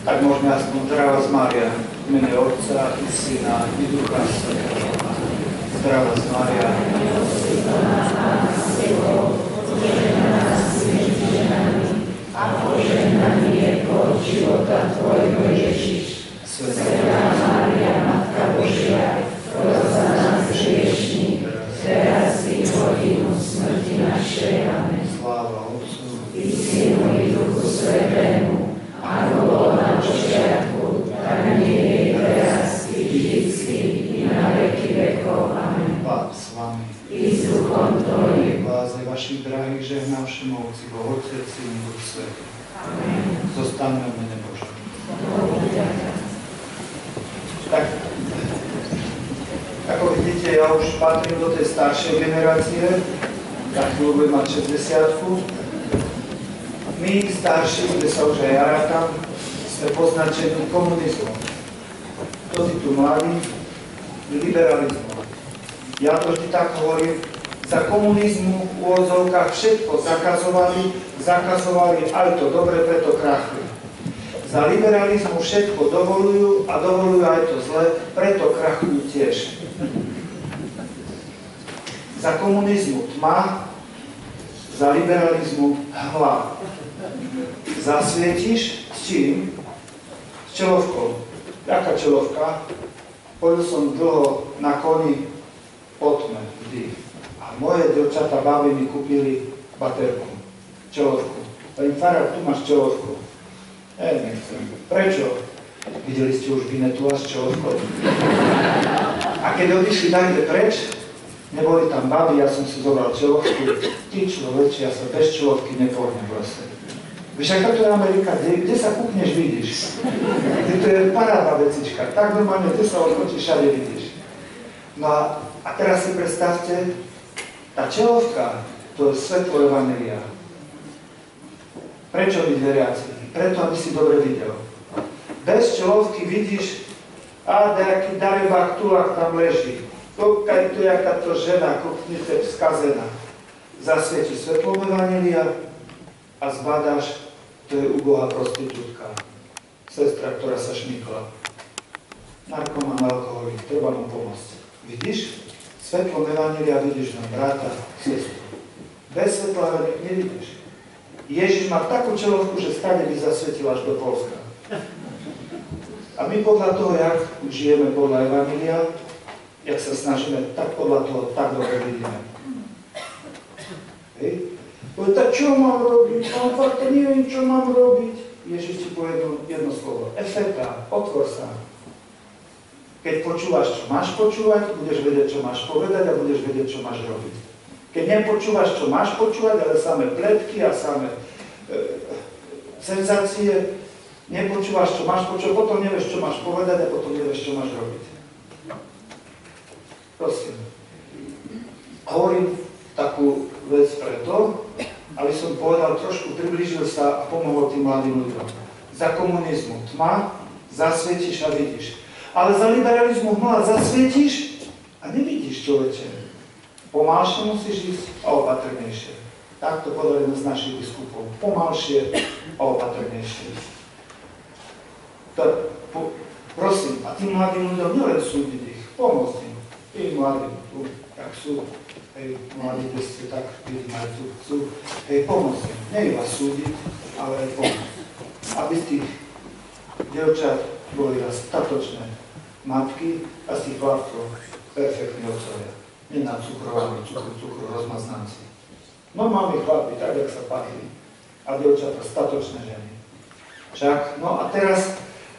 Tak môžeme aspoň zdravá z Mária, v mene Otca i Syna i Ducha Svätého. Zdravá z Mária. A požehnaný je plod života Tvojho Ježiš. Svätá Mária, Matka Božia, pros za nás hriešnych, teraz i v hodinu smrti našej. Amen. Sláva Otcu i Synu i Duchu Svätému, ako bolo na počiatku, tak nie je teraz i vždycky, i na veky vekov. Amen. Pán s vami. I s duchom Tvojim. Bláze vašich drahých žehnám všemovci, Boh Otec i Duch Svätý. Amen. Zostaňme v mene Božom. Tak, ako vidíte, ja už patrím do tej staršej generácie, tak budem mať 60-ku. My, starší, kde sa už aj ja rátam, sme poznačení komunizmom. To si tu mladí, liberalizmom. Ja to vždy tak hovorím, za komunizmu v úvodzovkách všetko zakazovali aj to dobre, preto krachli. Za liberalizmu všetko dovolujú a dovolujú aj to zle, preto krachujú tiež. Za komunizmu tma, za liberalizmu hmla. Zasvietiš s čím? S čelovkou. Jaká čelovka? Chodil som dlho na koni po tme, vždy. A moje dievčatá baby mi kúpili baterku, čelovku. A im farár, tu máš čelovku. Nechcem. Prečo? Videli ste už Vinetu s čelovkou? A keď odišli takde preč, neboli tam baby, ja som si zobral čelovku. Ty človeči, ja sa bez čelovky nepohnem v lese. Víš, aká to je Amerika? Kde sa kúkneš, vidíš? To je paráda vecička. Tak normálne, kde sa odchočíš, všade vidíš. No a teraz si predstavte, tá čelovka, to je svetlo evanjelia. Prečo byť veriaci? Preto, aby si dobre videl. Bez čelovky vidíš, a nejaký darebák tulák tam leží. Koľkaj tu, jaká to žena, koľknite skazená. Zasvieti svetlo evanjelia a zbadáš, to je ubohá prostitútka. Sestra, ktorá sa šmykla. Narkoman, alkoholik, treba mu pomôcť. Vidíš? Svetlom evanjelia vidíš na brata, sestru. Bez svetla nevidíš. Ježiš má takú čelovku, že stade by zasvetil až do Polska. A my podľa toho, jak žijeme podľa evanjelia, jak sa snažíme, tak podľa toho tak dobre vidíme. Hej? Tak čo mám robiť? No fakt neviem, čo mám robiť. Ježiš ti povie jedno slovo. Efeta, otvor sa. Keď počúvaš, čo máš počúvať, budeš vedieť, čo máš povedať a budeš vedieť, čo máš robiť. Keď nepočúvaš, čo máš počúvať, ale samé pletky a samé senzácie, nepočúvaš, čo máš počúvať, potom nevieš, čo máš povedať a potom nevieš, čo máš robiť. Prosím. Hovorím takú vec preto, aby som povedal, trošku priblížil sa a pomohol tým mladým ľuďom. Za komunizmu tma, zasvietiš a vidíš. Ale za liberalizmu hmla zasvietiš a nevidíš, človeče. Pomalšie musíš ísť a opatrnejšie. Tak to povedal jeden z našich biskupov. Pomalšie a opatrnejšie. Prosím, a tým mladým ľuďom nielen súdiť ich, pomôcť im. Tým mladým, tu, jak sú, hej, mladí, kde ste tak, vidím aj tu, sú, hej, pomôcť im. Nie vás súdiť, ale aj pomôcť. Aby z tých dievčat boli statočné matky a z tých chlapcov perfektní otcovia. Nenacukrovaní, cukru, rozmaznanci. Normálni chlapi, tak, jak sa patrí. A dievčatá statočné ženy. Však, no a teraz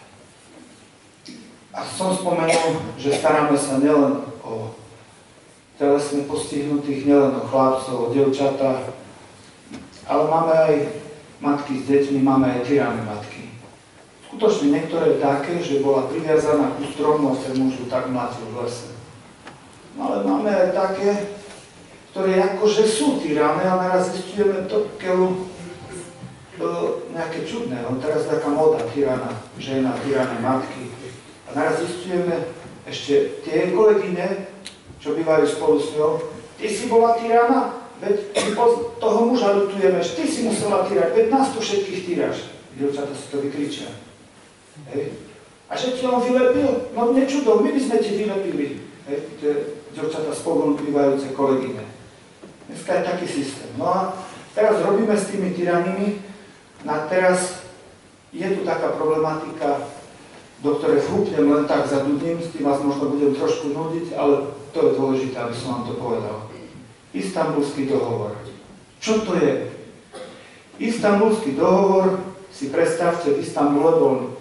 a som spomenul, že staráme sa nielen o telesne postihnutých, nielen o chlapcov, o dievčatá, ale máme aj matky s deťmi, máme aj tyranné matky. Skutočne niektoré také, že bola priviazaná ku stromu a sa mužu tak mlátil v lese. No ale máme aj také, ktoré akože sú tyranné a naraz zistujeme to keľu nejaké čudné. No teraz taká moda, tyrana žena, tyrané matky. A naraz zistujeme ešte tie kolegyne, čo bývajú spolu s ňou. Ty si bola tyrana? Veď toho muža ľutujeme, ty si musela týrať, veď nás tu všetkých týraš. Dievčatá si to vykričia. Hej. A že ti on vylepil? No nečudo, my by sme ti vylepili. Hej, tie dievčatá spolu bývajúce kolegyne. Dneska je taký systém. No a teraz robíme s tými tyranimi, a teraz je tu taká problematika, do ktorej vhúpnem len tak zadudním, s tým vás možno budem trošku nudiť, ale to je dôležité, aby som vám to povedal. Istanbulský dohovor. Čo to je? Istanbulský dohovor, si predstavte, v Istanbule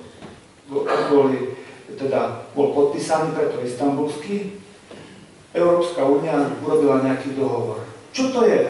bol podpísaný, preto Istanbulský. Európska únia urobila nejaký dohovor. Čo to je?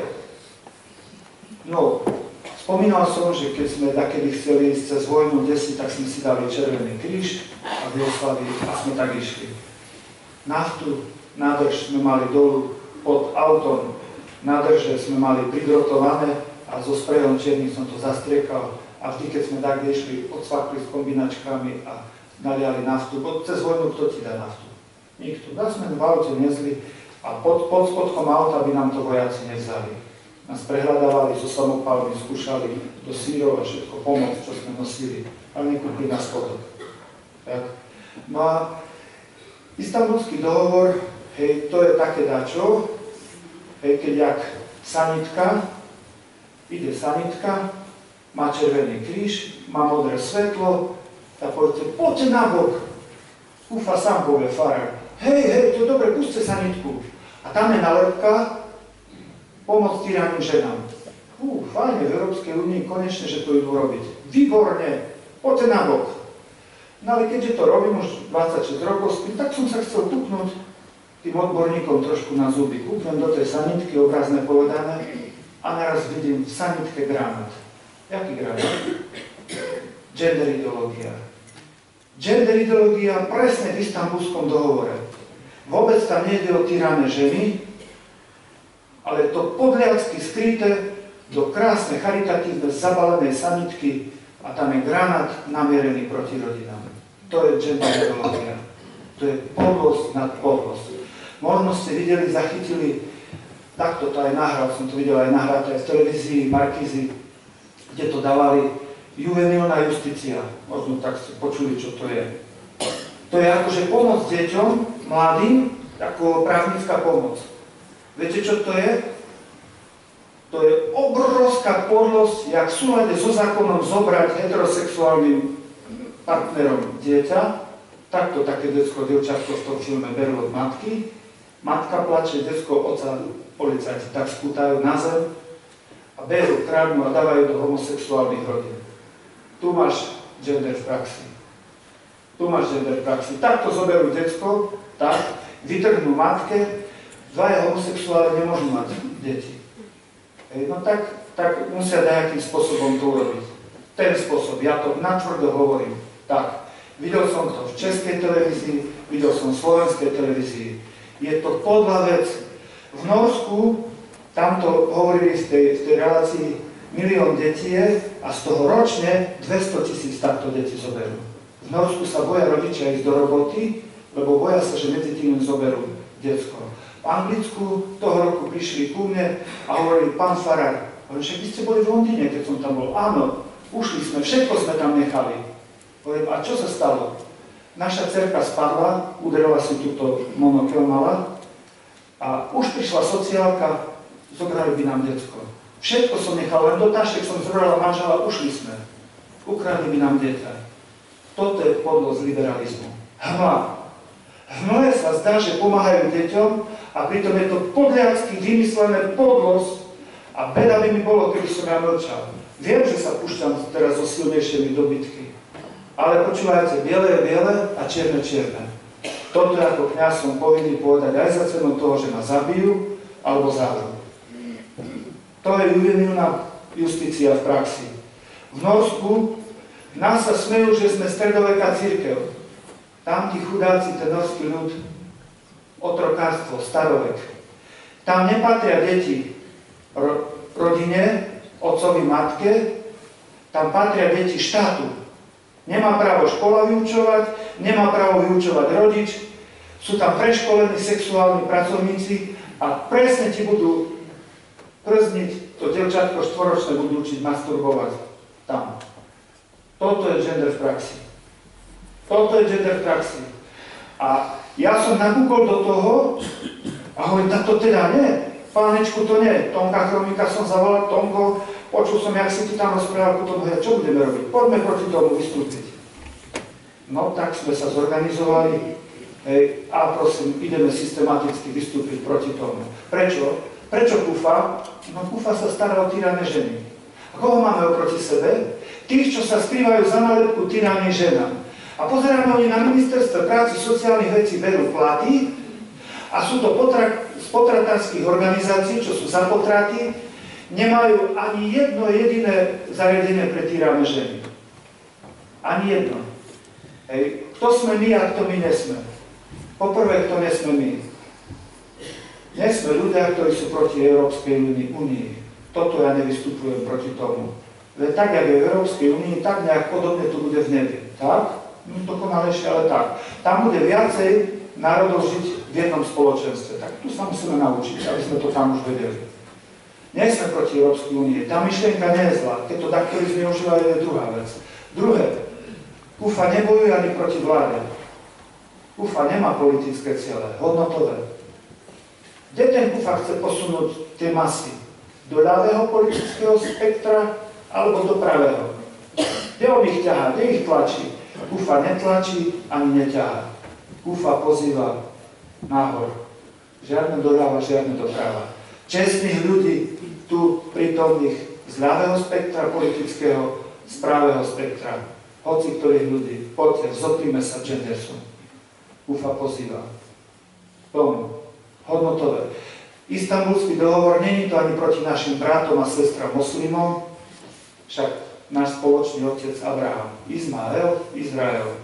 No, spomínal som, že keď sme takedy chceli ísť cez vojnu desi, tak sme si dali Červený kríž a v Jugoslavii a sme tak išli. Naftu, nádrž sme mali dolu pod autom, nádrže sme mali pridrotované a so sprejom čiernym som to zastriekal a vždy, keď sme tak išli, odsvakli s kombinačkami a naliali naftu, bo cez vojnu kto ti dá naftu? Nikto. Tak sme v aute nezli a pod spodkom auta by nám to vojaci nevzali. Nás prehľadávali, so samopálmi skúšali do sírov a všetko pomoc, čo sme nosili, ale nekúpili na schodok. Tak. No a Istanbulský dohovor, hej, to je také dačo, hej, keď jak sanitka, ide sanitka, má červený kríž, má modré svetlo, tak poviete, poďte na bok. Ufa sám povie farár, hej, to je dobre, puste sanitku. A tam je nalepka, pomoc týraným ženám. Fajne, v Európskej únii konečne, že to idú robiť. Výborne, poďte na bok. No ale keďže to robím už 26 rokov, tak som sa chcel kúknúť tým odborníkom trošku na zuby. Kúknem do tej sanitky, obrazne povedané, a naraz vidím v sanitke granát. Jaký granát? Gender ideológia. Gender ideológia presne v Istanbulskom dohovore. Vôbec tam nejde o tyrané ženy, ale je to podliadsky skryté do krásnej, charitatívne, zabalenej sanitky a tam je granát namierený proti rodinám. To je gender ideológia. To je podlosť nad podlosť. Možno ste videli, zachytili, takto to aj nahral, som to videl aj nahráte aj v televízii, Markízy, kde to dávali, juvenilná justícia. Možno tak ste počuli, čo to je. To je akože pomoc deťom, mladým, ako právnická pomoc. Viete, čo to je? To je obrovská podlosť, jak v súlade so zákonom zobrať heterosexuálnym partnerom dieťa. Takto také detsko, dievčatko v tom filme berú od matky. Matka plače, detsko, oca, policajti tak skútajú na zem a berú, kradnú a dávajú do homosexuálnych rodín. Tu máš gender v praxi. Tu máš gender v praxi. Takto zoberú detsko, tak, vytrhnú matke, dvaja homosexuáli nemôžu mať deti. No tak musia nejakým spôsobom to urobiť. Ten spôsob, ja to natvrdo hovorím. Tak, videl som to v českej televízii, videl som v slovenskej televízii. Je to podľa vec. V Norsku, tamto hovorili v tej relácii, 1 000 000 detí je a z toho ročne 200 000 takto deti zoberú. V Norsku sa boja rodičia ísť do roboty, lebo boja sa, že medzi tým zoberú detsko. V Anglicku toho roku prišli ku mne a hovorili, pán farár, však vy ste boli v Londýne, keď som tam bol. Áno, ušli sme, všetko sme tam nechali. Hovorím, a čo sa stalo? Naša dcerka spadla, uderila si túto monokel mala a už prišla sociálka, zobrali by nám decko. Všetko som nechal, len do tašek som zobrala manžela, ušli sme. Ukradli by nám dieťa. Toto je podlosť liberalizmu. Hmla. Hmle sa zdá, že pomáhajú deťom a pritom je to podliadsky vymyslené podlosť a beda by mi bolo, keby som ja mlčal. Viem, že sa púšťam teraz so silnejšími dobytky, ale počúvajte, biele je biele a čierne čierne. Toto ako kňaz som povinný povedať aj za cenu toho, že ma zabijú alebo zavrú. To je juvenilná justícia v praxi. V Norsku nás sa smejú, že sme stredoveká cirkev. Tam tí chudáci, ten norský ľud, otrokárstvo, starovek. Tam nepatria deti rodine, otcovi, matke, tam patria deti štátu. Nemá právo škola vyučovať, nemá právo vyučovať rodič, sú tam preškolení sexuálni pracovníci a presne ti budú przniť, to dievčatko 4-ročné budú učiť masturbovať tam. Toto je gender v praxi. Toto je gender v praxi. A ja som nakúkol do toho a hovorím, tak to teda nie. Pánečku, to nie. Tonka Chromika som zavolal, Tonko, počul som, jak si ti tam rozprával ku tomu, čo budeme robiť? Poďme proti tomu vystúpiť. No tak sme sa zorganizovali a prosím, ideme systematicky vystúpiť proti tomu. Prečo? Prečo KUFA? No KUFA sa stará o týrané ženy. A koho máme oproti sebe? Tých, čo sa skrývajú za nálepku týraných ženám. A pozeráme, oni na ministerstve práci sociálnych vecí berú platy a sú to z potratárskych organizácií, čo sú za potraty, nemajú ani jedno jediné zariadenie pre týrané ženy. Ani jedno. Kto sme my a kto my nesme? Poprvé, kto nesme my? Nesme ľudia, ktorí sú proti Európskej únii. Toto ja nevystupujem proti tomu. Veď tak, jak je v Európskej únii, tak nejak podobne tu bude v nebi. Tak? No dokonalejšie, ale tak. Tam bude viacej národov žiť v jednom spoločenstve. Tak tu sa musíme naučiť, aby sme to tam už vedeli. Nie sme proti Európskej únie. Tá myšlienka nie je zlá. Keď to taktori zneužívajú, je druhá vec. Druhé, KUFA nebojuje ani proti vláde. KUFA nemá politické ciele, hodnotové. Kde ten KUFA chce posunúť tie masy? Do ľavého politického spektra alebo do pravého? Kde on ich ťahá? Kde ich tlačí? KUFA netlačí ani neťahá. KUFA pozýva nahor. Žiadne doľava, žiadne doprava. Čestných ľudí tu prítomných z ľavého spektra politického, z pravého spektra. Hoci ktorých ľudí. Poďte, zoprime sa gendersom. KUFA pozýva. Tomu. Hodnotové. Istanbulský dohovor není to ani proti našim bratom a sestram moslimom, však náš spoločný otec Abraham. Izmael, Izrael.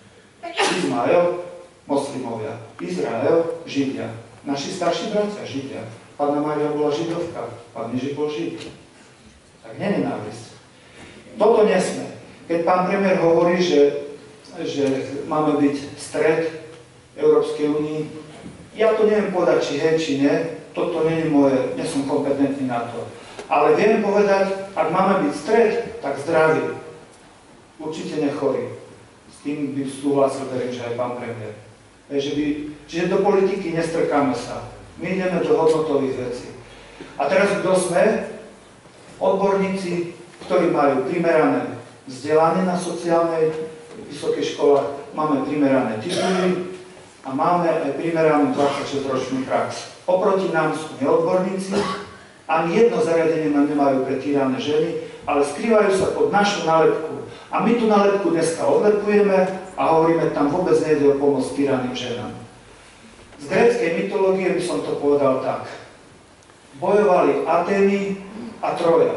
Izmael, moslimovia. Izrael, Židia. Naši starší bratia, Židia. Panna Mária bola židovka, pán Ježiš bol Žid. Tak nenávisť. Toto nesme. Keď pán premiér hovorí, že máme byť stred Európskej únii, ja to neviem povedať, či hej, či nie, toto nie je moje, nie som kompetentný na to. Ale viem povedať, ak máme byť stred, tak zdravý. Určite nechorý. S tým by súhlasil, verím, že aj pán premiér. Čiže do politiky nestrkáme sa. My ideme do hodnotových vecí. A teraz kto sme? Odborníci, ktorí majú primerané vzdelanie na sociálnej vysokej školách, máme primerané tituly a máme aj primeranú 26-ročnú prax. Oproti nám sú neodborníci, ani jedno zariadenie nemajú pre týrané ženy, ale skrývajú sa pod našu nálepku. A my tú nálepku dneska odlepujeme a hovoríme, tam vôbec nejde o pomoc týraným ženám. Z gréckej mytológie by som to povedal tak. Bojovali Atény a Troja.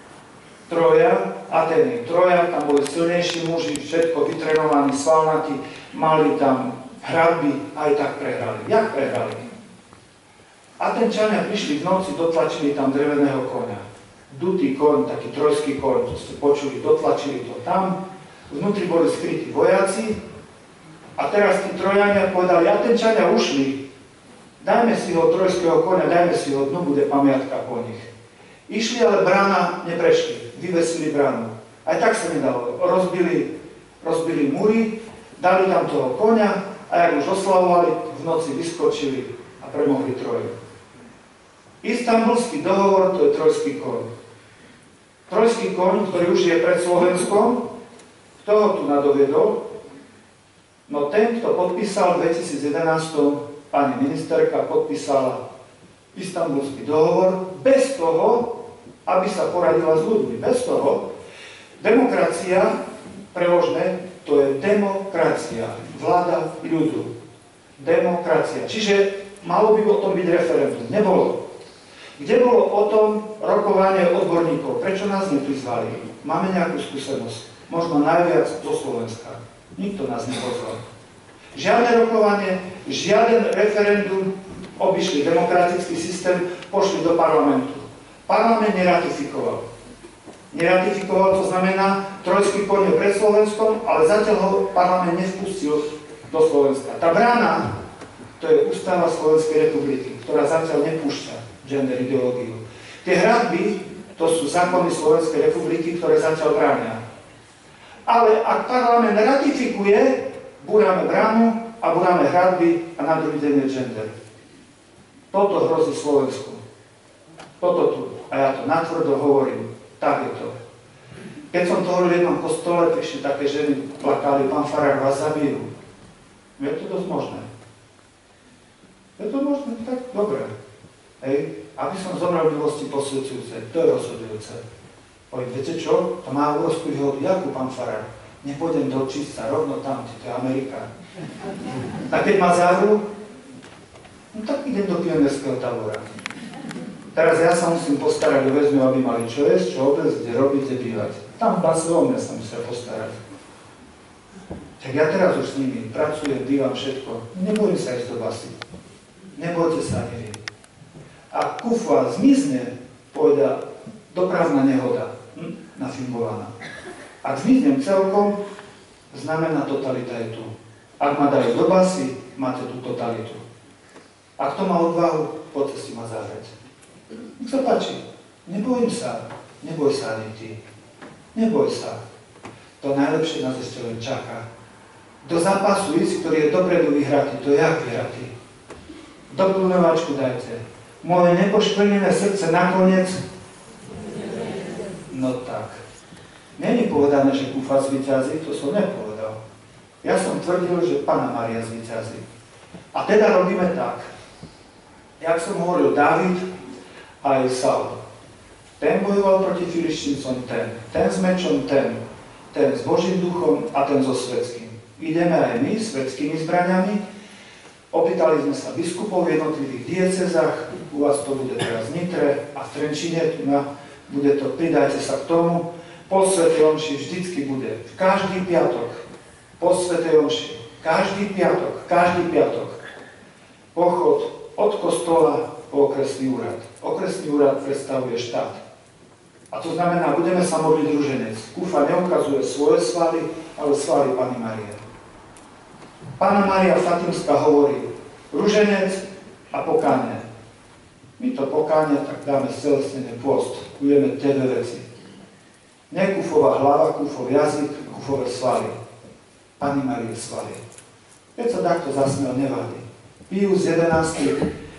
Troja, Atény. Troja, tam boli silnejší muži, všetko vytrenovaní, svalnatí, mali tam hradby, aj tak prehrali. Jak prehrali? Atenčania prišli v noci, dotlačili tam dreveného koňa. Dutý koň, taký trojský koň, to ste počuli, dotlačili to tam. Vnútri boli skrytí vojaci a teraz tí Trojania povedali, Atenčania ušli, dajme si ho trojského koňa, dajme si ho, dnu bude pamiatka po nich. Išli, ale brána neprešli, vyvesili bránu. Aj tak sa nedalo. Rozbili múry, dali tam toho koňa a jak už oslavovali, v noci vyskočili a premohli Troju. Istanbulský dohovor, to je trojský koň. Trojský koň, ktorý už je pred Slovenskom, kto ho tu nadoviedol? No ten, kto podpísal v 2011, pani ministerka podpísala Istanbulský dohovor bez toho, aby sa poradila s ľuďmi. Bez toho. Demokracia, preložné, to je demokracia. Vláda ľudu. Demokracia. Čiže malo by o tom byť referendum. Nebolo. Kde bolo o tom rokovanie odborníkov? Prečo nás neprizvali? Máme nejakú skúsenosť. Možno najviac zo Slovenska. Nikto nás nepozval. Žiadne rokovanie, žiaden referendum, obišli demokratický systém, pošli do parlamentu. Parlament neratifikoval. Neratifikoval, to znamená, trojský koň je pred Slovenskom, ale zatiaľ ho parlament nevpustil do Slovenska. Tá brána, to je ústava Slovenskej republiky, ktorá zatiaľ nepúšťa gender ideológiu. Tie hradby, to sú zákony Slovenskej republiky, ktoré zatiaľ bránia. Ale ak parlament ratifikuje, búrame bránu a búrame hradby a na druhý deň je gender. Toto hrozí Slovensku. Toto tu. A ja to natvrdo hovorím. Tak je to. Keď som to hovoril v jednom kostole, prišli také ženy, plakali, pán farár, vás zabijú. Je to dosť možné. Je to možné? Tak dobre. Hej. Aby som zomrel v milosti posvedzujúcej, to je rozhodujúce. Poviem, viete čo? To má obrovskú výhodu. Jakú, pán farár? Nepôjdem do čista, rovno tam, to je Amerika. Tak keď ma zavrú, no tak idem do pionierského tábora. Teraz ja sa musím postarať o väzňov, aby mali čo jesť, čo obliecť, kde robiť, kde bývať. Tam v Barcelone sa musia postarať. Tak ja teraz už s nimi pracujem, bývam všetko. Nebojím sa ísť do basy. Nebojte sa, neviem. A kufa zmizne, povedia, dopravná nehoda, nafingovaná. Ak zmiznem celkom, znamená totalita je tu. Ak ma dajú do basy, máte tú totalitu. Ak to má odvahu, poďte si ma zahrať. Nech sa páči, nebojím sa, neboj sa ani ty. Neboj sa. To najlepšie nás ešte len čaká. Do zápasu ísť, ktorý je dopredu vyhratý, to je jak vyhratý. Doplňovačku dajte. Moje nepoškvrnené srdce nakoniec. No tak. Není povedané, že kufa zvíťazí, to som nepovedal. Ja som tvrdil, že Panna Mária zvíťazí. A teda robíme tak. Jak som hovoril, Dávid aj Saul. Ten bojoval proti Filištíncom, ten s mečom, ten s Božím duchom a ten so svetským. Ideme aj my svetskými zbraňami. Opýtali sme sa biskupov v jednotlivých diecezách, u vás to bude teraz v Nitre a v Trenčine, bude to, pridajte sa k tomu. Po svätej omši vždycky bude, každý piatok, po svätej omši, každý piatok, pochod od kostola po okresný úrad. Okresný úrad predstavuje štát. A to znamená, budeme sa modliť ruženec. Kufa neukazuje svoje svaly, ale svaly Panny Márie. Panna Mária Fatimská hovorí ruženec a pokánie. My to pokánie tak dáme stelesnený pôst. Budeme tie dve veci. Nie kufová hlava, kufov jazyk, kufové svaly. Panny Márie svaly. Keď sa takto zasmiel, nevadí. Pius XI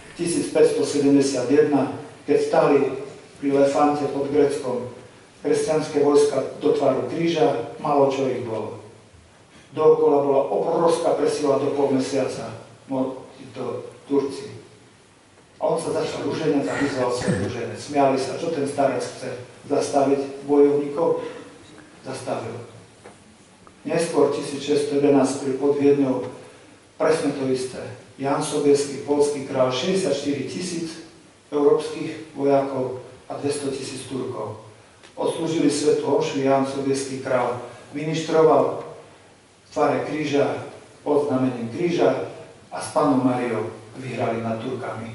1571, keď stali pri Lefante pod Gréckom kresťanské vojska do tvaru kríža, málo čo ich bolo. Dookola bola obrovská presila do pol mesiaca, títo Turci. A on sa začal ruženec a vyzval svoj ruženec. Smiali sa, čo ten starec chce zastaviť bojovníkov? Zastavil. Neskôr 1611 pod Viedňou presne to isté. Ján Sobieský, poľský kráľ, 64 000 európskych vojakov a 200 000 Turkov. Odslúžili svätú omšu, Ján Sobieský kráľ ministroval v tvare kríža, pod znamením kríža a s Pannou Máriou vyhrali nad Turkami.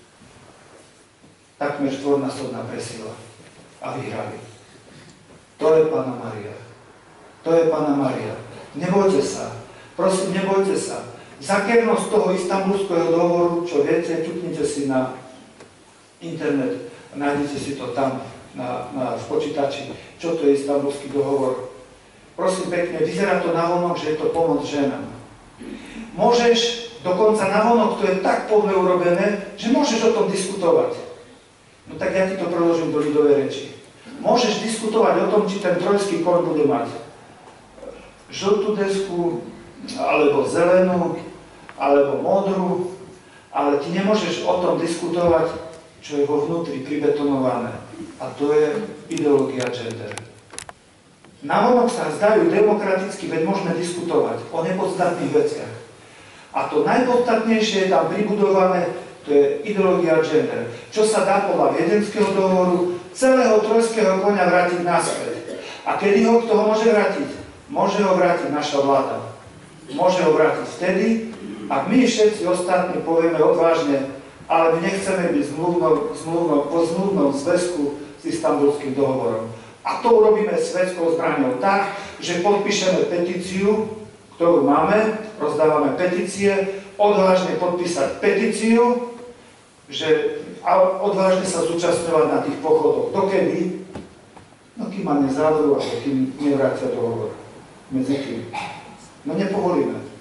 Takmer štvornásobná presila a vyhrali. To je Panna Mária. To je Panna Mária. Nebojte sa. Prosím, nebojte sa. Zakernosť toho Istanbulského dohovoru, čo viete, ťuknite si na internet, nájdete si to tam v počítači, čo to je Istanbulský dohovor. Prosím pekne, vyzerá to navonok, že je to pomoc ženám. Môžeš, dokonca navonok to je tak podle urobené, že môžeš o tom diskutovať. No tak ja ti to preložím do ľudovej reči. Môžeš diskutovať o tom, či ten trojský koň bude mať žltú desku, alebo zelenú, alebo modrú, ale ty nemôžeš o tom diskutovať, čo je vo vnútri pribetonované. A to je ideológia gender. Navonok sa zdajú demokraticky, veď môžeme diskutovať o nepodstatných veciach. A to najpodstatnejšie je tam pribudované, to je ideológia gender. Čo sa dá podľa Viedenského dohovoru celého trojského koňa vrátiť naspäť. A kedy ho kto ho môže vrátiť? Môže ho vrátiť naša vláda. Môže ho vrátiť vtedy, ak my všetci ostatní povieme odvážne, ale my nechceme byť po zmluvnom zväzku s Istanbulským dohovorom. A to urobíme svetskou zbraňou tak, že podpíšeme petíciu, ktorú máme, rozdávame petície, odvážne podpísať petíciu, že odvážne sa zúčastňovať na tých pochodoch. Dokedy? No kým ma nezavrú, alebo kým nevrátia dohovor. Medzi kým. No nepovolíme.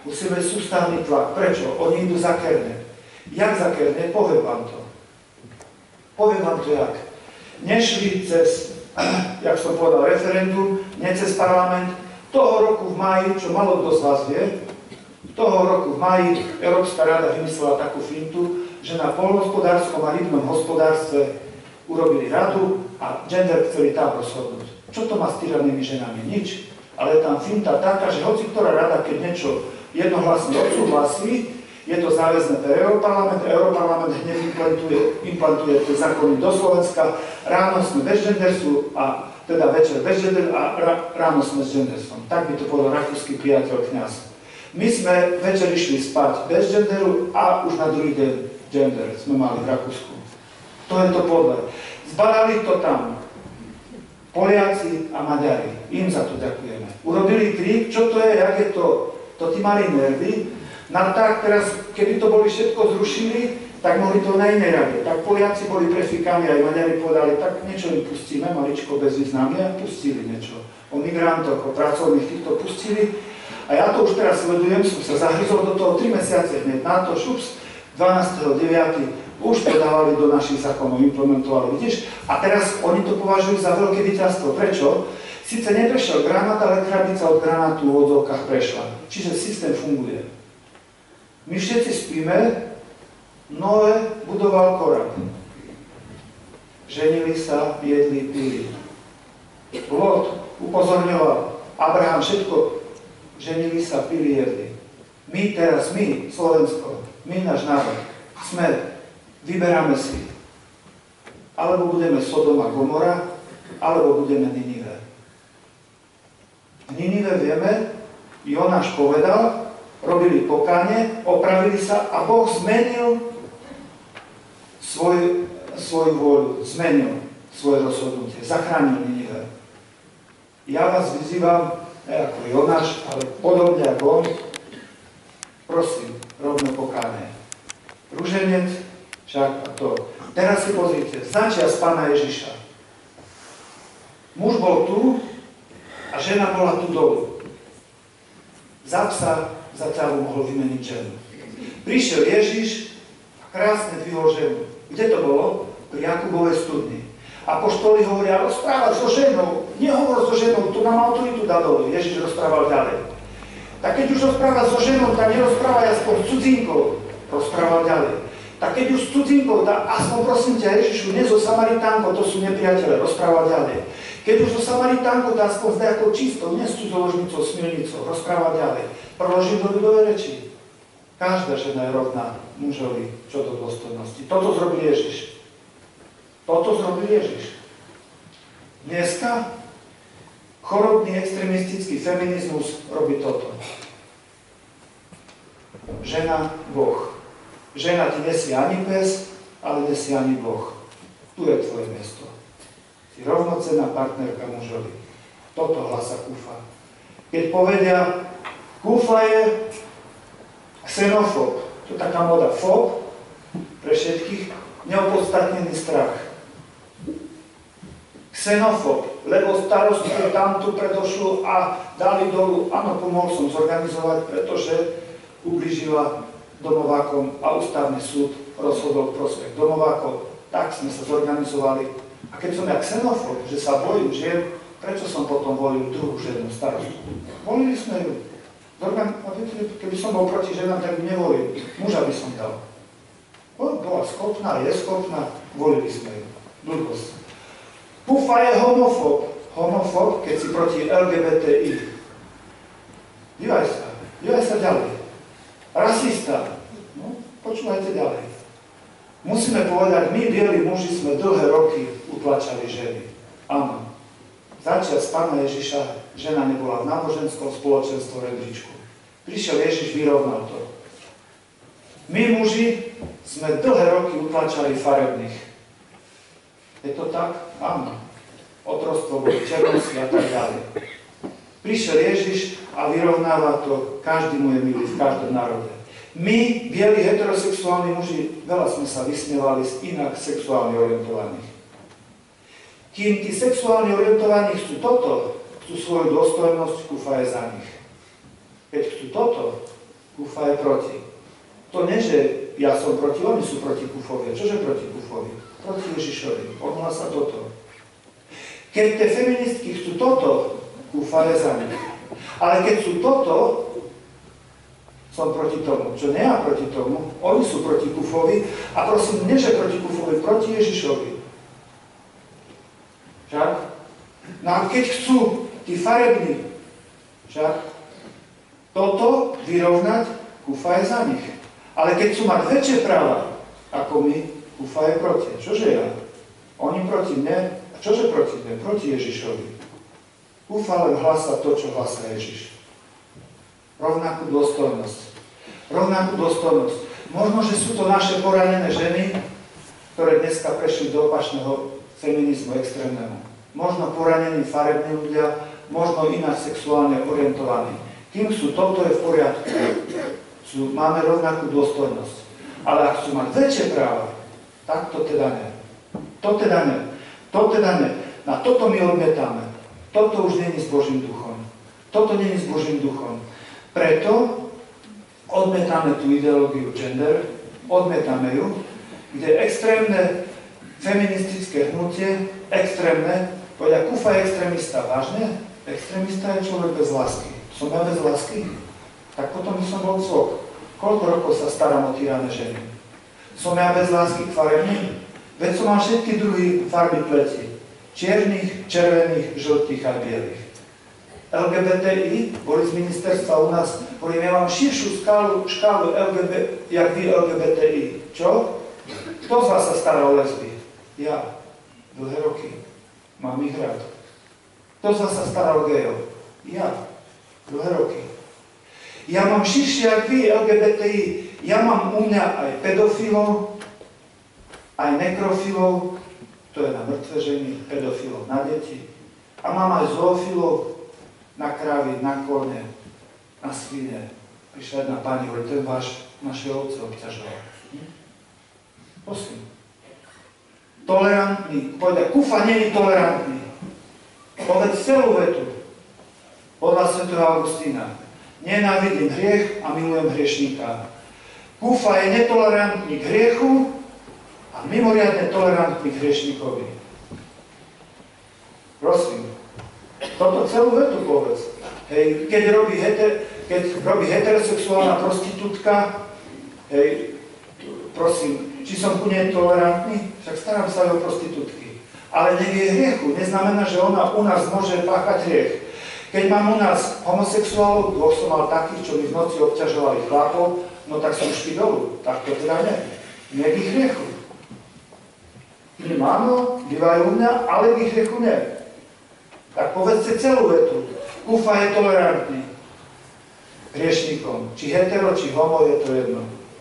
Musíme sústavný tlak. Prečo? Oni idú zakerné. Jak zakerné? Poviem vám to. Poviem vám to jak. Nešli cez, jak som povedal, referendum, nie cez parlament. Toho roku v máji, čo malo kto z vás vie, toho roku v máji Európska rada vymyslela takú fintu, že na poľnohospodárskom a rybnom hospodárstve urobili radu a gender chceli tam rozhodnúť. Čo to má s tyranými ženami? Nič. Ale je tam finta taká, že hoci ktorá rada, keď niečo jednohlasne odsúhlasí, je to záväzné pre Europarlament, Europarlament hneď implantuje tie zákony do Slovenska, ráno sme bez gendersu a teda večer bez gender a ráno sme s gendersom. Tak by to povedal rakúsky priateľ kňaz. My sme večer išli spať bez genderu a už na druhý deň gender sme mali v Rakúsku. To je to podľa. Zbadali to tam Poliaci a Maďari. Im za to ďakujeme. Urobili trik, čo to je, jak je to. To tí mali nervy. Na tak teraz, keby to boli všetko zrušili, tak mohli to na inej rade. Tak Poliaci boli prefikaní, aj Maďari povedali, tak niečo im pustíme, maličko bezvýznamne, a pustili niečo. O migrantoch, o pracovných týchto pustili. A ja to už teraz sledujem, som sa zahryzol do toho 3 mesiace hneď na to, šups, 12.9. už to dávali do našich zákonov, implementovali, vidíš? A teraz oni to považujú za veľké víťazstvo. Prečo? Sice neprešiel granát, ale krabica od granátu v odzovkách prešla. Čiže systém funguje. My všetci spíme, Noé budoval korab. Ženili sa, jedli, pili. Lot upozorňoval, Abraham všetko, ženili sa, pili, jedli. My teraz, my, Slovensko, my, náš národ, sme, vyberáme si. Alebo budeme Sodom a Gomora, alebo budeme Ninive. V Ninive vieme, Jonáš povedal, robili pokánie, opravili sa a Boh zmenil svoju vôľu, zmenil svoje rozhodnutie, zachránil Ninive. Ja vás vyzývam, ne ako Jonáš, ale podobne ako on, prosím, robme pokánie. Ruženec, však a to. Teraz si pozrite, značias Pána Ježiša. Muž bol tu a žena bola tu dolu. Za psa, za ťavu mohol vymeniť ženu. Prišiel Ježiš a krásne dvihol ženu. Kde to bolo? Pri Jakubovej studni. Apoštoli hovoria, rozprávať so ženou. Nehovor so ženou, tu nám autoritu dá dole. Ježiš rozprával ďalej. Tak keď už rozpráva so ženou, tak nerozprávaj aspoň s cudzinkou. Rozprával ďalej. Tak keď už s cudzinkou, tak aspoň prosím ťa, Ježišu, nie so Samaritánkou, to sú nepriateľe. Rozprával ďalej. Keď už so Samaritánkou, tak aspoň s nejakou čistou, nie s cudzoložnicou, smilnicou. Rozprával ďalej. Preložím do ľudovej reči. Každá žena je rovná mužovi čo do dôstojnosti. Toto zrobil Ježiš. Toto zrobil Ježiš. Dneska chorobný extremistický feminizmus robí toto. Žena, Boh. Žena ti nesie ani pes, ale nesie ani Boh. Tu je tvoje miesto. Si rovnocenná partnerka mužovi. Toto hlasa Kufa. Keď povedia, Kufa je xenofób. To je taká moda. Fób pre všetkých, neopodstatnený strach. Xenofób, lebo starostu tamtu predošlu a dali dolu. Áno, pomohol som zorganizovať, pretože ubližila domovákom a ústavný súd rozhodol v prospech domovákov. Tak sme sa zorganizovali. A keď som ja xenofób, že sa bojím žien, prečo som potom volil druhú ženu starostu? Volili sme ju. Keby som bol proti ženám, tak by nevolil. Muža by som dal. Bola schopná, je schopná, volili sme ju. Blbosť. Kufa je homofób. Homofób, keď si proti LGBTI. Dívaj sa ďalej. Rasista. No, počúvajte ďalej. Musíme povedať, my, bieli muži, sme dlhé roky utlačali ženy. Áno. Začias Pána Ježiša žena nebola v náboženskom spoločenstve rebríčku. Prišiel Ježiš, vyrovnal to. My, muži, sme dlhé roky utlačali farebných. Je to tak? Áno. Otroctvo boli černosti a tak ďalej. Prišiel Ježiš a vyrovnáva to, každý mu je milý v každom národe. My, bieli heterosexuálni muži, veľa sme sa vysmievali z inak sexuálne orientovaných. Kým tí sexuálne orientovaní chcú toto, chcú svoju dôstojnosť, Kufa je za nich. Keď chcú toto, Kufa je proti. To nie, že ja som proti, oni sú proti Kufovi. Čože proti Kufovi? Proti Ježišovi. Odhlása toto. Keď tie feministky chcú toto, Kufa je za nich. Ale keď sú toto, som proti tomu. Čo nie ja proti tomu? Oni sú proti Kufovi a prosím, nie že proti Kufovi, proti Ježišovi. Však? No a keď chcú tí farební, však? Toto vyrovnať, Kufa je za nich. Ale keď chcú mať väčšie práva ako my, Kufa je proti. Čože ja? Oni proti mne. A čože proti mne? Proti Ježišovi. Kufa len hlása to, čo hlása Ježiš. Rovnakú dôstojnosť. Rovnakú dôstojnosť. Možno, že sú to naše poranené ženy, ktoré dneska prešli do opačného feminizmu extrémneho. Možno poranení farební ľudia, možno ináč sexuálne orientovaní. Kým sú, toto je v poriadku. Máme rovnakú dôstojnosť. Ale ak chcú mať väčšie práva, tak to teda nie. To teda nie. To teda nie. Na toto my odmietame. Toto už nie je s Božím duchom. Toto nie je s Božím duchom. Preto odmietame tú ideológiu gender, odmietame ju, kde extrémne feministické hnutie, extrémne, povedia, Kufa je extrémista. Vážne? Extrémista je človek bez lásky. Som ja bez lásky? Tak potom by som bol cvok. Koľko rokov sa starám o týrané ženy? Som ja bez lásky k farebným? Veď som mal všetky druhy farby pleti. Čiernych, červených, žltých a bielých. LGBTI boli z ministerstva u nás, hovorím, ja mám širšiu škálu LGBT, jak vy LGBTI. Čo? Kto z vás sa stará o lesby? Ja. Dlhé roky. Mám ich rád. Kto z vás sa stará o gejov? Ja. Dlhé roky. Ja mám širšie jak vy LGBTI. Ja mám u mňa aj pedofilov, aj nekrofilov, to je na mŕtve ženy, pedofilov na deti. A mám aj zoofilov na kravy, na kone, na svine. Prišla jedna pani, hovorí, ten naše ovce obťažoval. Prosím. Tolerantný. Povedia, Kufa nie je tolerantný. Povedz celú vetu. Podľa svätého Augustína. Nenávidím hriech a milujem hriešníka. Kufa je netolerantný k hriechu a mimoriadne tolerantný k hriešníkovi. Prosím, toto celú vetu povedz. Hej, keď robí heterosexuálna prostitútka, hej, prosím, či som ku nej tolerantný? Však starám sa aj o prostitútky. Ale nech je hriechu, neznamená, že ona u nás môže páchať hriech. Keď mám u nás homosexuálov, dvoch som mal takých, čo mi v noci obťažovali chlapov, no tak som šli dolu. Tak to teda nie. Nech ich hriechu. Im áno, bývajú u mňa, ale ich hriechu nie. Tak povedzte celú vetu. Kufa je tolerantný hriešnikom. Či hetero, či homo, je to jedno.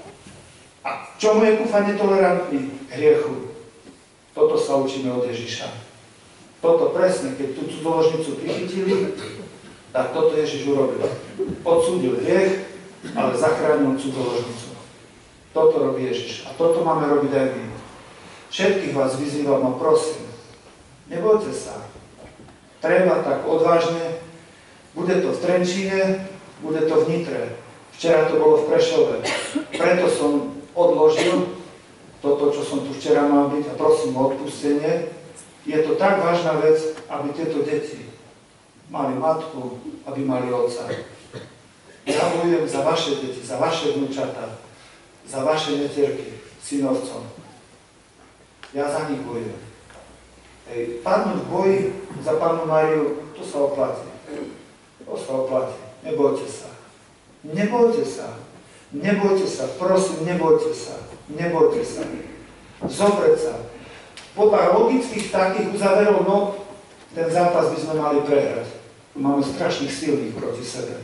A čomu je Kufa netolerantný? Hriechu. Toto sa učíme od Ježiša. Toto presne, keď tú cudzoložnicu prichytili, tak toto Ježiš urobil. Odsúdil hriech, ale zachránil cudzoložnicu. Toto robí Ježiš. A toto máme robiť aj my. Všetkých vás vyzývam, no prosím, nebojte sa. Treba tak odvážne. Bude to v Trenčíne, bude to v Nitre. Včera to bolo v Prešove. Preto som odložil toto, čo som tu včera mal byť a prosím o odpustenie. Je to tak vážna vec, aby tieto deti mali matku, aby mali otca. Ja bojujem za vaše deti, za vaše vnúčatá, za vaše netierky, synovcom. Ja za nich bojujem. Padnúť v boji za Pannu Máriu, to sa oplatí. To sa oplatí. Nebojte sa. Nebojte sa. Nebojte sa. Prosím, nebojte sa. Nebojte sa. Zobrať sa. Podľa logických takých uzaverov, no, ten zápas by sme mali prehrať. Máme strašných silných proti sebe.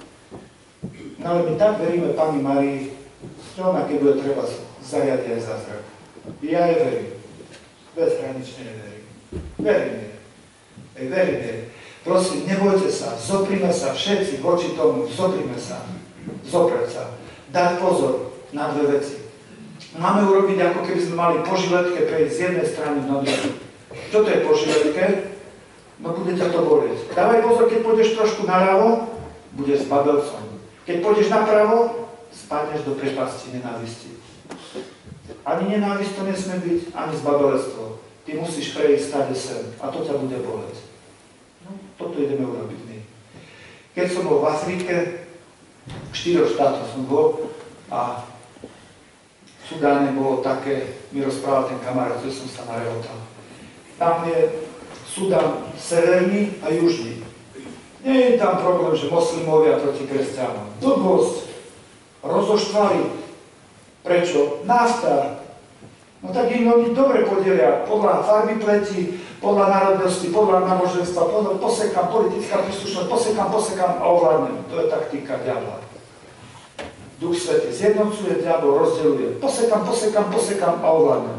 No ale my tak veríme Pani Márii, že ona, keď bude treba, zariadiť aj zázrak. Ja jej verím. Bezhranične verím. Verím jej. Verím jej. Prosím, nebojte sa, zoprime sa všetci voči tomu, zoprime sa. Zoprať sa. Dať pozor na dve veci. Máme urobiť, ako keby sme mali po žiletke prejsť z jednej strany na druhú. Čo to je po žiletke? No bude ťa to bolieť. Dávaj pozor, keď pôjdeš trošku naľavo, bude s babelcom. Keď pôjdeš napravo, spadneš do prepasti nenávisti. Ani nenávisť to nesmie byť, ani zbabelectvo. Ty musíš prejsť stade sem a to ťa bude boleť. No, toto ideme urobiť my. Keď som bol v Afrike, v 4 štátoch som bol a v Sudáne bolo také, mi rozprával ten kamarát, že som sa narehotal. Tam je Sudán severný a južný. Nie je tam problém, že moslimovia proti kresťanom. Blbosť. Rozoštvali. Prečo? Nafta. No tak im oni dobre podelia. Podľa farby pleti, podľa národnosti, podľa náboženstva, podľa posekám, politická príslušnosť, posekám a ovládnem. To je taktika diabla. Duch Svätý zjednocuje, diabol rozdeľuje. Posekám a ovládnem.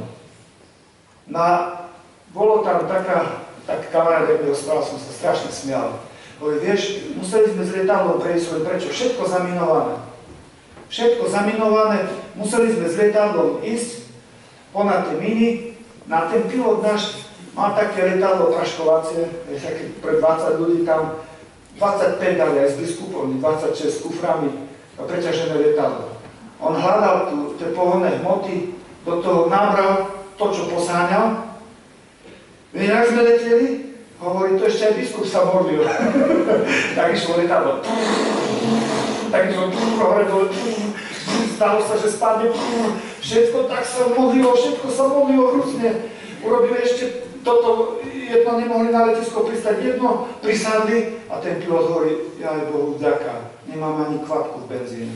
Bolo tam tak kamarát, jak mi rozprával, som sa strašne smial. Hovorí, vieš, museli sme s lietadlom prejsť, prečo? Všetko zaminované. Všetko zaminované, museli sme s lietadlom ísť ponad tie miny. Na ten pilot náš mal také lietadlo praškovacie, pre 20 ľudí tam, 25 dali aj s biskupom, 26 s kuframi a preťažené lietadlo. On hľadal tie pohonné hmoty, do toho nabral to, čo posáňal. Vieš, ak sme leteli? Hovorí, to ešte aj biskup sa modlil. Tak išlo lietadlo. Tak išlo hore dole. Stalo sa, že spadne. Všetko tak sa modlilo, hrúcne. Urobili ešte toto, jedno nemohli na letisko pristať, jedno prisadli a ten pilot hovorí, jaj Bohu vďaka, nemám ani kvapku v benzíne.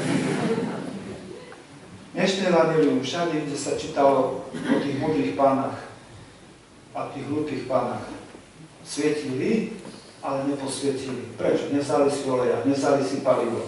Dnešné evanjelium, všade, kde sa čítalo o tých múdrych pánach a tých hlúpých pánach, svietili, ale neposvietili. Prečo? Nezali si oleja, nezali si palivo.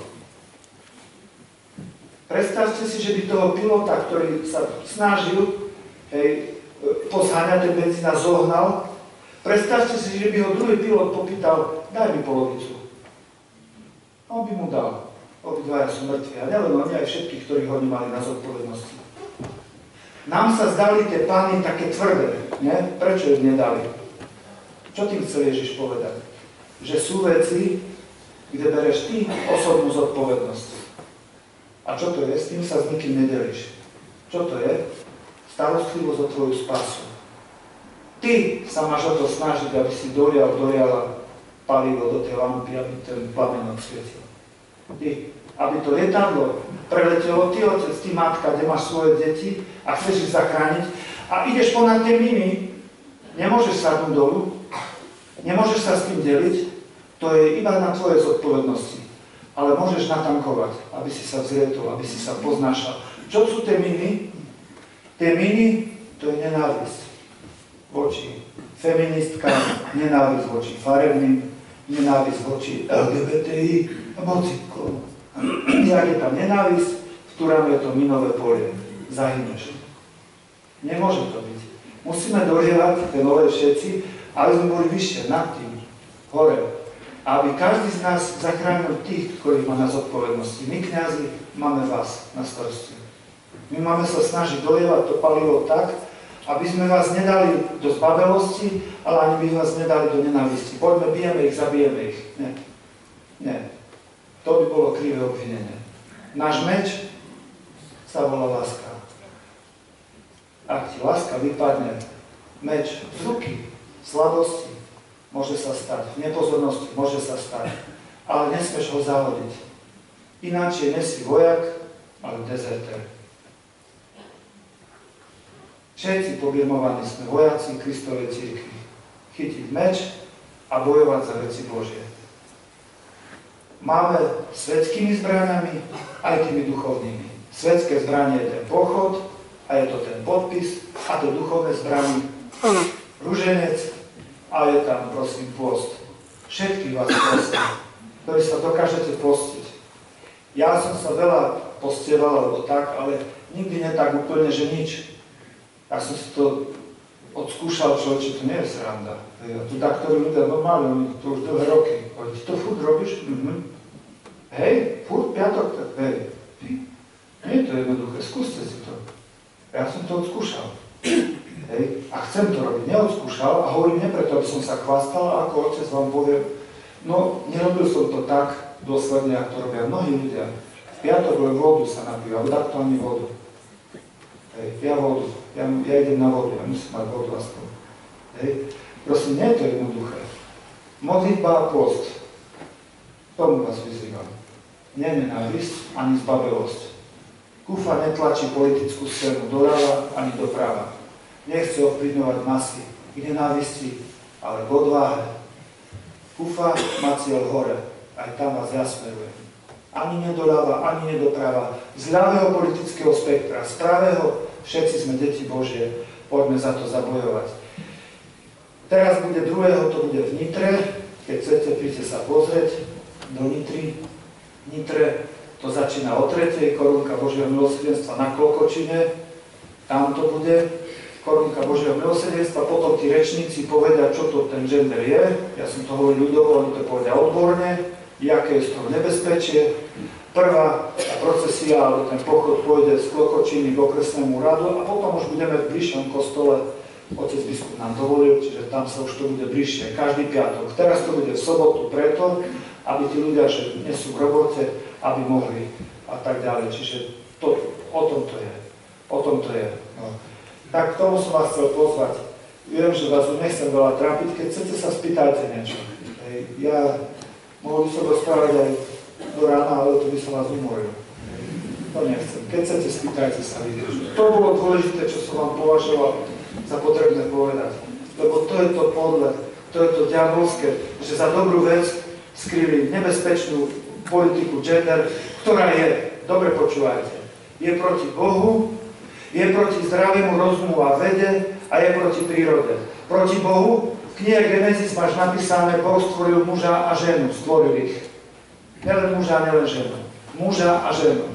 Predstavte si, že by toho pilota, ktorý sa snažil pozháňať ten benzín a zohnal, predstavte si, že by ho druhý pilot popýtal, daj mi polovicu. On by mu dal. Obidvaja sú mŕtvi. A nielen oni, aj všetkých, ktorí ho nemali na zodpovednosti. Nám sa zdali tie pány také tvrdé. Nie? Prečo ich nedali? Čo tým chcel Ježiš povedať? Že sú veci, kde bereš ty osobnú zodpovednosť. A čo to je? S tým sa s nikým nedelíš. Čo to je? Starostlivosť o tvoju spasu. Ty sa máš o to snažiť, aby si doriala palivo do tej lampy, aby ten plamen odsvietil. Ty, aby to lietadlo preletelo, ty otec, ty matka, kde máš svoje deti a chceš ich zachrániť a ideš ponad tie miny, nemôžeš sadnúť dolu, nemôžeš sa s tým deliť, to je iba na tvojej zodpovednosti. Ale môžeš natankovať, aby si sa vzlietol, aby si sa poznášal. Čo sú tie miny? Tie miny, to je nenávisť voči feministkám, nenávisť voči farebným, nenávisť voči LGBTI a mocitkom. Jak je tam nenávisť, v ktorom je to minové polie. Zahyneš. Nemôže to byť. Musíme dorievať tie nové všetci, aby sme boli vyššie, nad tým, hore. Aby každý z nás zachránil tých, ktorých má na zodpovednosti. My, kňazi, máme vás na starosti. My máme sa snažiť dolievať to palivo tak, aby sme vás nedali do zbavelosti, ale ani by vás nedali do nenávisti. Poďme, bijeme ich, zabijeme ich. Nie. Nie. To by bolo krivé obvinenie. Náš meč sa volá láska. Ak ti láska vypadne, meč z ruky, slabosti, môže sa stať. V nepozornosti môže sa stať. Ale nesmieš ho zahodiť. Ináč nie si vojak, ale dezertér. Všetci pobirmovaní sme vojaci Kristovej cirkvi. Chytiť meč a bojovať za veci Božie. Máme svetskými zbraniami, aj tými duchovnými. Svetské zbranie je ten pochod a je to ten podpis a to duchovné zbranie ruženec a je tam, prosím, post. Všetkých vás prosím, ktorí sa dokážete postiť. Ja som sa veľa postieval, alebo tak, ale nikdy nie tak úplne, že nič. Ja som si to odskúšal, človeče, to nie je sranda. Tu taktori ľudia normálne, oni to už dlhé roky. Ty to furt robíš? Hej, furt piatok, tak hej. Nie je to jednoduché, skúste si to. Ja som to odskúšal. Hej, a chcem to robiť. Neodskúšal a hovorím nie preto, aby som sa chvastal, ako otec vám povie, no, nerobil som to tak, dôsledne, ako to robia mnohí ľudia. V piatok len vodu sa napíva, takto ani vodu. Hej, ja vodu, ja idem na vodu, ja musím mať vodu aspoň. Hej. Prosím, nie je to jednoduché. Modlitba a post. Tomu vás vyzývam. Nie nenávisť, ani zbabelosť. Kufa netlačí politickú scénu doľava ani doprava. Nechce ovplyvňovať masy k nenávisti, ale k odváhe. Kufa má cieľ hore, aj tam vás jasmerujem. Ani nedoľava, ani nedoprava. Z ľavého politického spektra, z pravého, všetci sme deti Božie, poďme za to zabojovať. Teraz bude druhého, to bude v Nitre, keď chcete, príďte sa pozrieť do Nitry. Nitre to začína o 3. korunka Božieho milosrdenstva na Klokočine, tam to bude korunka Božieho milosrdenstva, potom tí rečníci povedia, čo to ten gender je, ja som to hovoril ľudovo, oni to povedia odborne, aké je z toho nebezpečie. Prvá procesia, alebo ten pochod pôjde z Klokočiny k okresnému radu a potom už budeme v bližšom kostole. Otec biskup nám dovolil, čiže tam sa už to bude bližšie, každý piatok. Teraz to bude v sobotu preto, aby tí ľudia, že nie sú v robote, aby mohli a tak ďalej. Čiže o tom to je. O tom to je. No. Tak k tomu som vás chcel pozvať. Viem, že vás už nechcem veľa trápiť, keď chcete sa spýtajte niečo. Ja mohol by som rozprávať aj do rána, ale to by som vás umoril. To nechcem. Keď chcete, spýtajte sa. To bolo dôležité, čo som vám považoval za potrebné povedať. Lebo to je to podľa, to je to diabolské, že za dobrú vec skryli nebezpečnú politiku gender, ktorá je, dobre počúvajte, je proti Bohu, je proti zdravému rozumu a vede a je proti prírode. Proti Bohu, v knihe Genesis máš napísané, Boh stvoril muža a ženu, stvoril ich. Nelen muža, nelen ženu. Muža a ženu.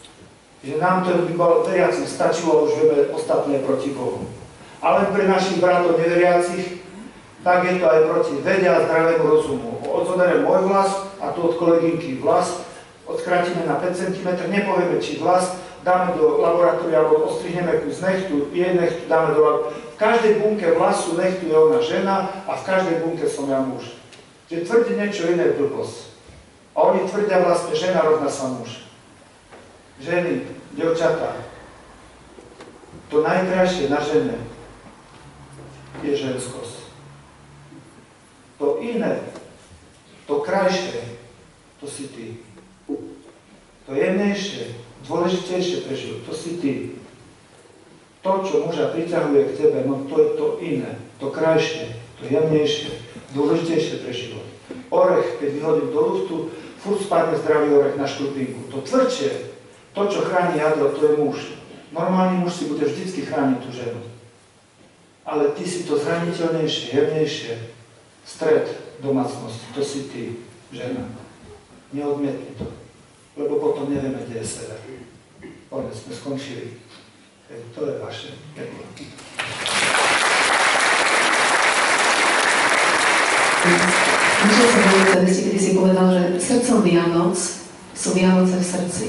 Že nám to by bolo veriacim stačilo, už vieme ostatné proti Bohu. Ale pre našich bratov neveriacich, tak je to aj proti vede a zdravému rozumu. Odzoberiem môj vlas a tu od kolegynky vlas, odskrátime na 5 cm, nepovieme, či vlas dáme do laboratória, alebo ostrihneme kus nechtu, jej nechtu dáme do laboratória. V každej bunke vlasu nechtu je ona žena a v každej bunke som ja muž. Čiže tvrdí niečo iné blbosť. A oni tvrdia vlastne, žena rovná sa muž. Ženy, dievčatá, to najkrajšie na žene je ženskosť. To iné, to krajšie, to si ty. To jemnejšie, dôležitejšie pre život, to si ty. To, čo muža priťahuje k tebe, no to je to iné, to krajšie, to jemnejšie, dôležitejšie pre život. Orech, keď vyhodím do luftu, furt spadne zdravý orech na škrupinku. To tvrdšie, to, čo chráni jadro, to je muž. Normálny muž si bude vždycky chrániť tú ženu. Ale ty si to zraniteľnejšie, jemnejšie, stred domácnosti, to si ty, žena. Neodmietni to, lebo potom nevieme, kde je sever. Konec, sme skončili. To je vaše peklo. Môžem sa povedať, aby si si povedal, že srdcom Vianoc sú Vianoce v srdci.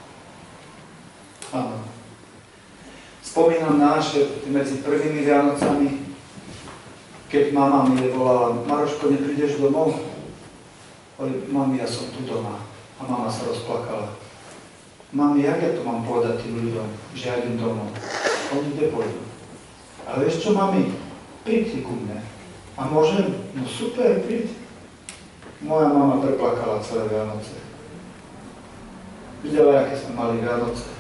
Áno. Spomínam na naše medzi prvými Vianocami, keď mama mi volala, Maroško, neprídeš domov? Mami, ja som tu doma. A mama sa rozplakala. Mami, jak ja to mám povedať tým ľuďom, že ja idem domov? Oni kde pôjdu? Ale vieš čo, mami? Príď ku mne. A môžem? No super, príď. Moja mama preplakala celé Vianoce. Videla, aké sme mali Vianoce.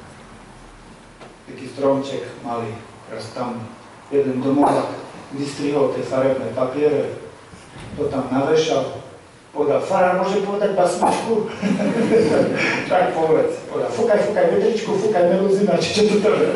Taký stromček mali, teraz tam jeden domovák vystrihol tie farebné papiere, to tam navešal, povedal, farár, môže povedať basničku? Tak povedz, povedal, fúkaj, vetričku, fúkaj, meluzina, či čo to je.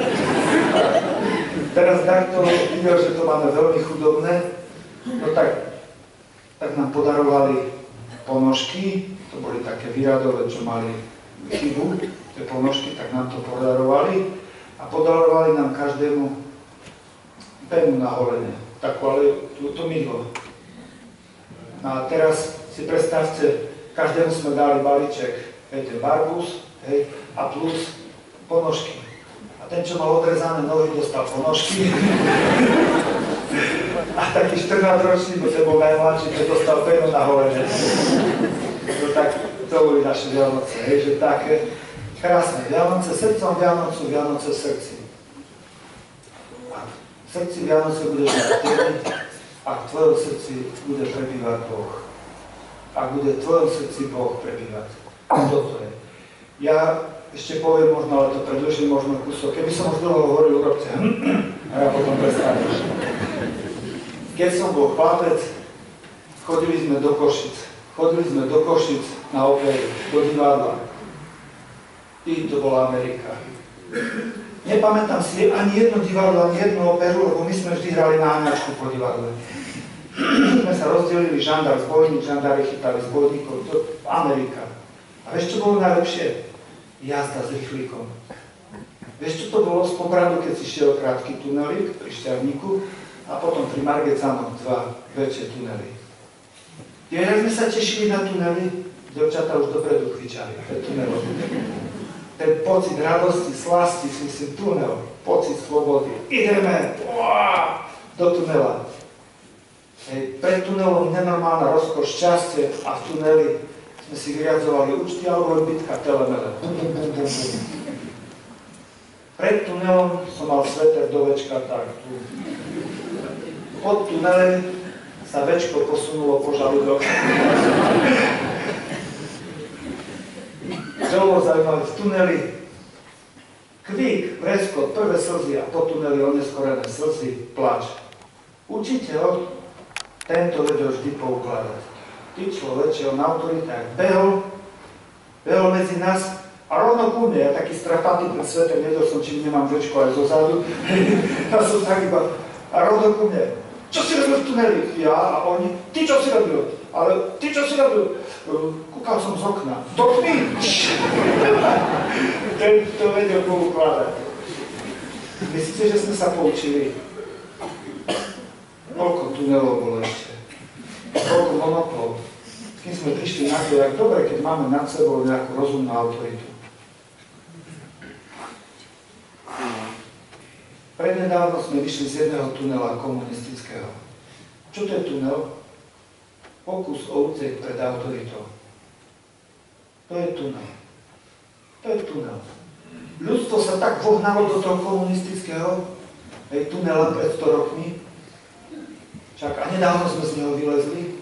Teraz takto videl, že to máme veľmi chudobné, no tak nám podarovali ponožky, to boli také výradové, čo mali chybu, tie ponožky, tak nám to podarovali a podarovali nám každému pénu na holenie, takú, ale to mydlo. No a teraz si predstavte, každému sme dali balíček, ten barbus, hej, a plus ponožky. A ten, čo mal odrezané nohy, dostal ponožky. A taký 14-ročný, bo to bol najmladší, čo dostal pénu na holenie. No tak to boli naše Vianoce, že také krásne Vianoce, srdcom Vianocu, Vianoce v srdci. A v srdci Vianoce budeš mať vtedy, ak v tvojom srdci bude prebývať Boh. Ak bude v tvojom srdci Boh prebývať. Toto je. Ja ešte poviem možno, ale to predĺžim možno kúsok. Keby som už dlho hovoril, urobte a ja potom prestanem. Keď som bol chlapec, chodili sme do Košic na operu, do divadla. To bola Amerika. Nepamätám si ani jedno divadlo, ani jednu operu, lebo my sme vždy hrali na Haňačku po divadle. sme sa rozdelili žandár z bojník, žandári chytali z bojníkov, to Amerika. A vieš, čo bolo najlepšie? Jazda s rýchlikom. Vieš, čo to bolo z Popradu, keď si šiel krátky tunelik pri Šťavníku a potom pri Margecanoch 2 väčšie tunely. Tie sme sa tešili na tunely, devčatá už dopredu kričali pred tunelom. Ten pocit radosti, slasti, si tunel, pocit slobody. Ideme do tunela. Pred tunelom nenormálna rozkoš, šťastie a v tuneli sme si vyriadzovali účty alebo bitka telemele. Pred tunelom som mal sveter do večka tak tu. Pod tunelem sa večko posunulo po žalúdok. Čo bolo zaujímavé, v tuneli kvík, vreskot, prvé slzy a po tuneli oneskorené slzy, plač. Učiteľ tento vedel vždy poukladať. Ty človeče, on autoritách behol medzi nás a rovno ku mne, ja taký strapatý ten sveter, nevedel som, či nemám večko aj zozadu. Ja som tak iba, a rovno ku mne. Čo si robil v tuneli? Ja a oni, ty čo si robil? Ale ty čo si robil? Kúkal som z okna. Do tmy! Ten to vedel poukladať. Myslíte, že sme sa poučili? Koľko tunelov bolo ešte? Koľko monoklov? Kým sme prišli na to, jak dobre, keď máme nad sebou nejakú rozumnú autoritu. Prednedávno sme vyšli z jedného tunela komunistického. Čo to je tunel? Pokus o útek pred autoritou. To je tunel. To je tunel. Ľudstvo sa tak vohnalo do toho komunistického tunela pred 100 rokmi. Však a nedávno sme z neho vylezli.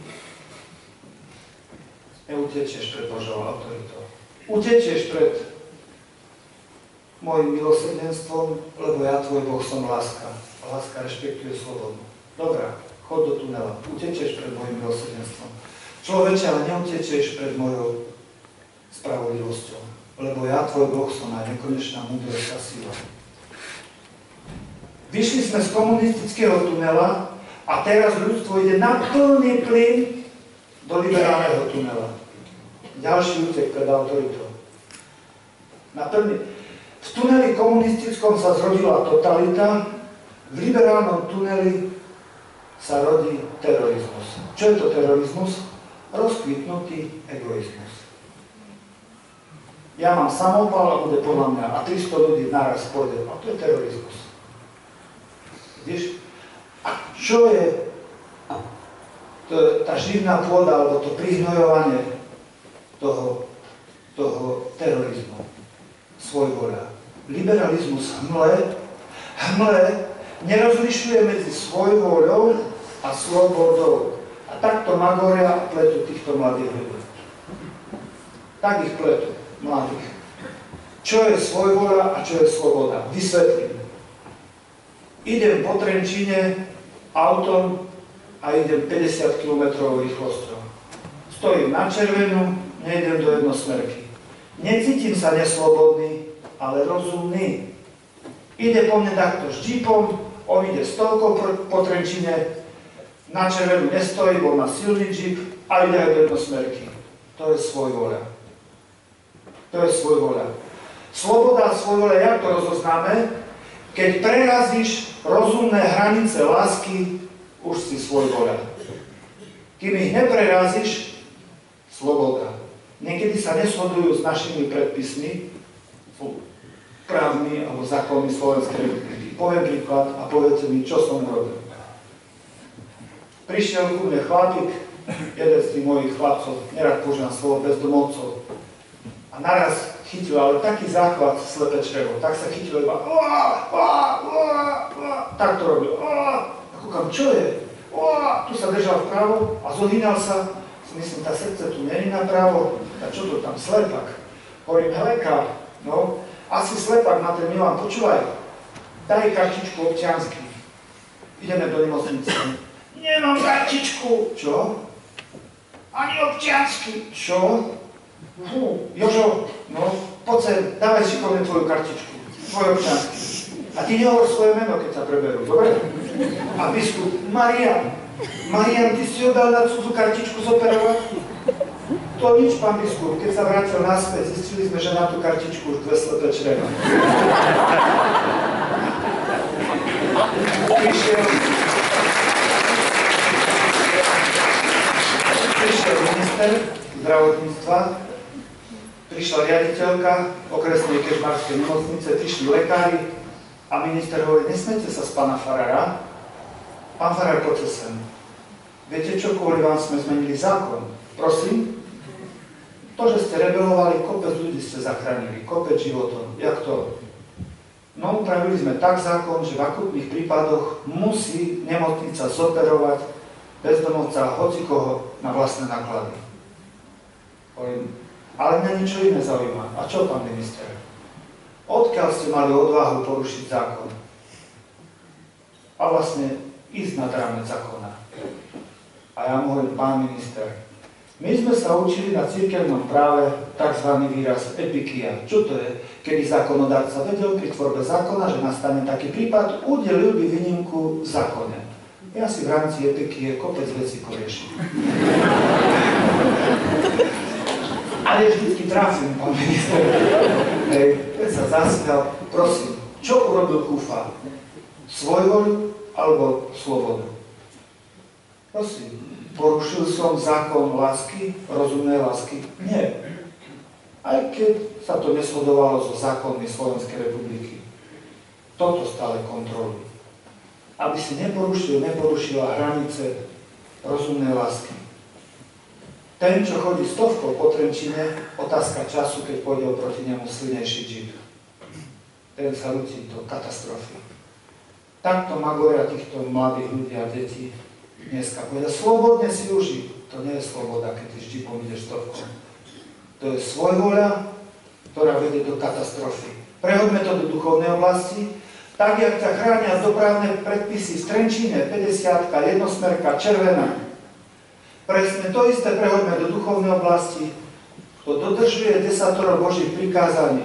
Neutečieš pred Božou autoritou. Utečieš pred môjim milosrdenstvom, lebo ja, tvoj Boh, som láska. Láska rešpektuje slobodu. Dobrá, chod do tunela. Utečieš pred môjim milosrdenstvom. Človeče, ale neutečieš pred mojou spravodlivosťou. Lebo ja, tvoj Boh, som aj nekonečná múdrosť a sila. Vyšli sme z komunistického tunela a teraz ľudstvo ide na plný plyn do liberálneho tunela. Ďalší útek pred autoritou. Na plný... V tuneli komunistickom sa zrodila totalita, v liberálnom tuneli sa rodí terorizmus. Čo je to terorizmus? Rozkvitnutý egoizmus. Ja mám samopal a bude podľa mňa a 300 ľudí naraz pôjde. A to je terorizmus. Vidíš? A čo je tá živná pôda, alebo to prihnojovanie toho terorizmu? Svojvoľa. Liberalizmus hmle nerozlišuje medzi svojvoľou a slobodou. A takto magoria a pletú týchto mladých ľudí. Tak ich pletú, mladých. Čo je svojvoľa a čo je sloboda? Vysvetlím. Idem po Trenčíne autom a idem 50 km rýchlosťou. Stojím na červenú, nejdem do jednosmerky. Necítim sa neslobodný, ale rozumný. Ide po mne takto s džipom, on ide stovkou po Trenčine, na červenú nestojí, bol má silný džip a ide aj do jednosmerky. To je svojvoľa. To je svojvoľa. Sloboda a svojvoľa, jak to rozoznáme? Keď prerazíš rozumné hranice lásky, už si svojvoľa. Kým ich neprerazíš, sloboda. Niekedy sa neshodujú s našimi predpismi, právmi alebo zákonmi Slovenskej republiky. Poviem príklad a povedz mi, čo som robil. Prišiel ku mne chlapík, jeden z tých mojich chlapcov, nerad používam slovo bezdomovcov, A naraz chytil, ale taký záchvat slepé črevo, tak sa chytil iba tak to robil. A kúkam, čo je? Tu sa držal vpravo a zohýnal sa. Myslím, tá srdce tu není napravo. A čo to tam, slepak? Hovorím, lekár, no, asi slepak na ten Milan, počúvaj, daj kartičku občiansky. Ideme do nemocnice. Nemám kartičku. Čo? Ani občiansky. Čo? Jožo, no, poď sem, dávaj si ko mne tvoju kartičku, tvoj občiansky. A ty nehovor svoje meno, keď sa preberú, dobre? A biskup, Marian, ty si ho dal na cudzú kartičku zoperovať? To nič, pán biskup, keď sa vrátil naspäť, zistili sme, že na tú kartičku už 2 slepé čreva. Prišiel minister zdravotníctva, prišla riaditeľka okresnej kežmarskej nemocnice, prišli lekári a minister hovorí, nesmete sa z pána farára. Pán farár, poďte sem. Viete čo, kvôli vám sme zmenili zákon? Prosím? To, že ste rebelovali, kopec ľudí ste zachránili, kopec životov. Jak to? No, upravili sme tak zákon, že v akútnych prípadoch musí nemocnica zoperovať bezdomovca hocikoho na vlastné náklady. Ale mňa niečo iné zaujíma. A čo, pán minister? Odkiaľ ste mali odvahu porušiť zákon? A vlastne ísť nad rámec zákona. A ja mu hovorím, pán minister, my sme sa učili na cirkevnom práve tzv. Výraz epikia. Čo to je? Kedy zákonodárca vedel pri tvorbe zákona, že nastane taký prípad, udelil by výnimku v zákone. Ja si v rámci epikie kopec vecí koriešim. Ale vždycky trafím, pán minister. Keď sa zasmial, prosím, čo urobil Kufa? Svojvoľu alebo slobodu? Prosím, porušil som zákon lásky, rozumnej lásky? Nie. Aj keď sa to neshodovalo so zákonmi Slovenskej republiky. Toto stále kontroluj. Aby si neporušila hranice rozumnej lásky. Ten, čo chodí stovkou po Trenčine, otázka času, keď pôjde oproti nemu silnejší džip. Ten sa ľudí do katastrofy. Takto magoria týchto mladých ľudí a detí dneska povedia, slobodne si uži. To nie je sloboda, keď ty s džipom ideš stovkou. To je svojvoľa, ktorá vedie do katastrofy. Prehoďme to do duchovnej oblasti, tak, jak ťa chránia dopravné predpisy v Trenčine, 50-ka, jednosmerka, červená. Presne to isté prehoďme do duchovnej oblasti. Kto dodržuje 10 Božích prikázaní,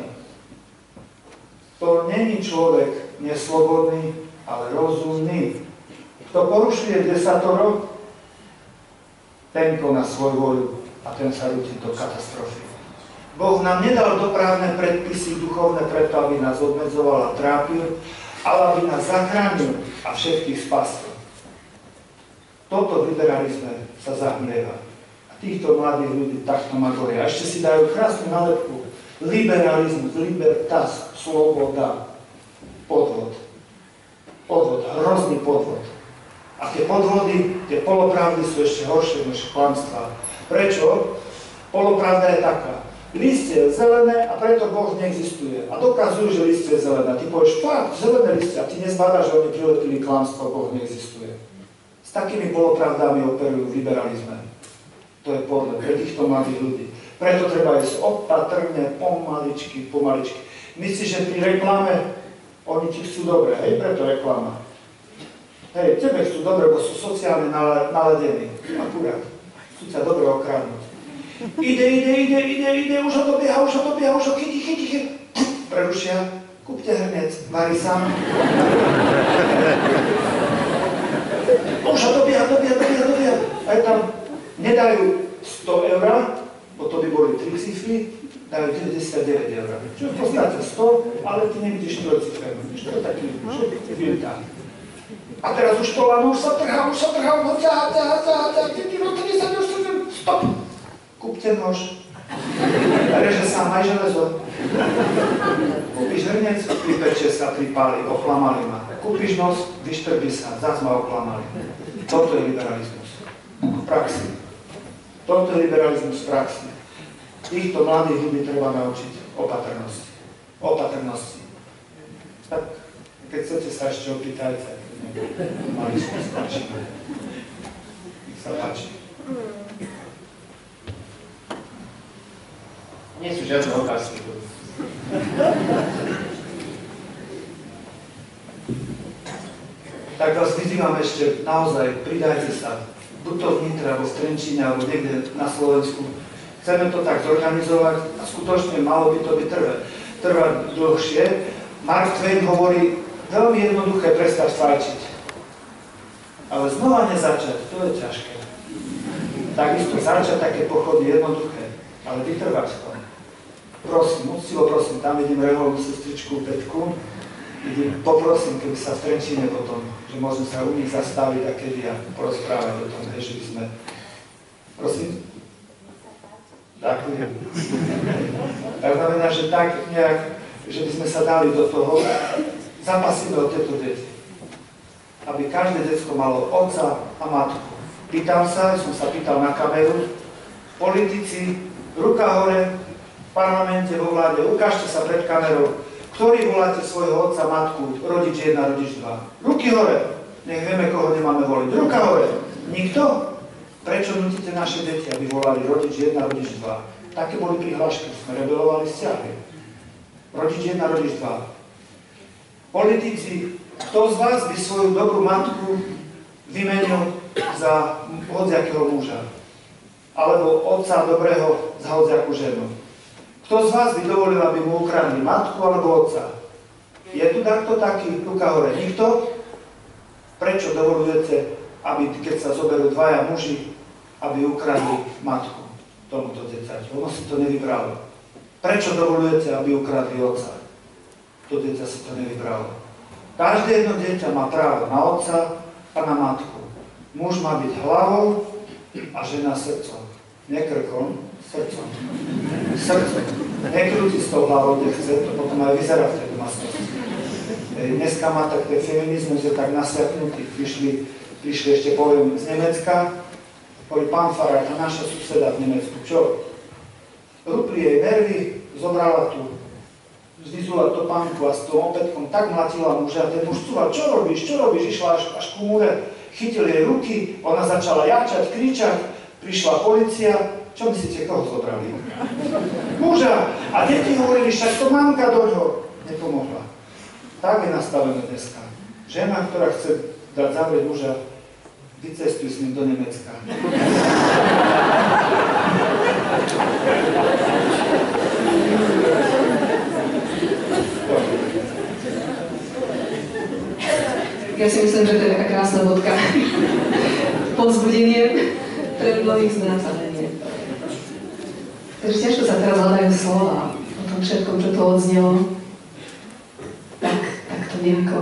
to není človek neslobodný, ale rozumný. Kto porušuje 10, ten koná svoju voľu a ten sa rúti do katastrofy. Boh nám nedal dopravné predpisy duchovné preto, aby nás obmedzoval a trápil, ale aby nás zachránil a všetkých spasil. Toto v liberalizme sa zahmlieva. A týchto mladých ľudí takto magoria. A ešte si dajú krásnu nálepku. Liberalizmus, libertas, sloboda, podvod. Podvod, hrozný podvod. A tie podvody, tie polopravdy sú ešte horšie než klamstvá. Prečo? Polopravda je taká. Listie je zelené a preto Boh neexistuje. A dokazujú, že listie je zelené. A ty povieš, fakt, zelené listie. A ty nezbádaš, že oni prilepili klamstvo, Boh neexistuje. S takými polopravdami operujú v liberalizme. To je podľa pre týchto mladých ľudí. Preto treba ísť opatrne, pomaličky. Myslíš, že pri reklame oni ti chcú dobre, hej, preto reklama. Hej, tebe chcú dobre, bo sú sociálne naladení. Akurát. Chcú ťa dobre okradnúť. Ide, už ho dobieha, už ho chytí. Prerušia, kúpte hrnec, varí sám. Už ho dobieha. Aj tam nedajú 100 eur, bo to by boli 3 cifry, dajú 99 eur. Čo v podstate 100, ale ty nevidíš 4 cifry. To je taký filtár. A teraz už to lano, už sa trhá, ho ťahá, stop! Kúpte nož. Reže sám, aj železo. Kúpiš hrnec, pripečie sa, pripáli, oklamali ma. Kúpiš nos, vyštrbí sa, zás ma oklamali. Toto je liberalizmus v praxi. Toto je liberalizmus v praxi. Týchto mladých ľudí treba naučiť opatrnosti. Opatrnosti. Tak, keď chcete sa ešte opýtajte, mali sme skončíme. Nech sa páči. Nie sú žiadne otázky. Tak vás vyzývam ešte, naozaj, pridajte sa. Buď to v Nitre, alebo v Trenčíne, alebo niekde na Slovensku. Chceme to tak zorganizovať a skutočne malo by to byť trvať dlhšie. Mark Twain hovorí, veľmi jednoduché prestať fajčiť. Ale znova nezačať, to je ťažké. Takisto začať také pochody jednoduché, ale vytrvať v tom. Prosím, úctivo prosím, tam vidím reholnú sestričku Petku, poprosím, keby sa v Trenčíne potom, že môžem sa u nich zastaviť a kedy a porozprávať o tom, že by sme... Prosím? Ďakujem. Tak znamená, že tak nejak, že by sme sa dali do toho, zapasíme o tieto deti. Aby každé detsko malo otca a matku. Pýtam sa, som sa pýtal na kameru, politici, ruka hore, v parlamente, vo vláde, ukážte sa pred kamerou, ktorý voláte svojho otca, matku, rodič 1, rodič 2. Ruky hore, nech vieme, koho nemáme voliť. Ruka hore. Nikto? Prečo nutíte naše deti, aby volali rodič 1, rodič 2? Také boli prihlášky, sme rebelovali vzťahy. Rodič 1, rodič 2. Politici, kto z vás by svoju dobrú matku vymenil za hodziakého muža? Alebo otca dobrého za hodziakú ženu? Kto z vás by dovolil, aby mu ukradli matku alebo otca? Je tu takto taký? Ruka hore. Nikto? Prečo dovolujete, aby keď sa zoberú dvaja muži, aby ukradli matku tomuto dieťaťu? Ono si to nevybralo. Prečo dovolujete, aby ukradli otca? To dieťa si to nevybralo. Každé jedno dieťa má právo na otca a na matku. Muž má byť hlavou a žena srdcom. Nekrkom, srdcom. Srdcom. Nekrúti s tou hlavou, kde chce, to potom aj vyzerá v tej domácnosti. Dneska má tak ten feminizmus je tak nasiaknutý. Prišli ešte, poviem, z Nemecka. Povie, pán farár, tá naša suseda v Nemecku, čo? Rupli jej nervy, zobrala tu, zdvizula topánku a s tou opätkom tak mlatila muža. Ten muž cúval, čo robíš, išla až ku múre, chytil jej ruky, ona začala jačať, kričať, prišla polícia. Čo myslíte, koho zobrali? Muža! A deti hovorili, však to mamka doňho nepomohla. Tak je nastavené dneska. Žena, ktorá chce dať zavrieť muža, vycestuj s ním do Nemecka. Ja si myslím, že to je taká krásna bodka. Povzbudenie pre mnohých z nás, ale nie. Takže ťažko sa teraz hľadajú slova o tom všetkom, čo tu odznelo. Tak to nejako.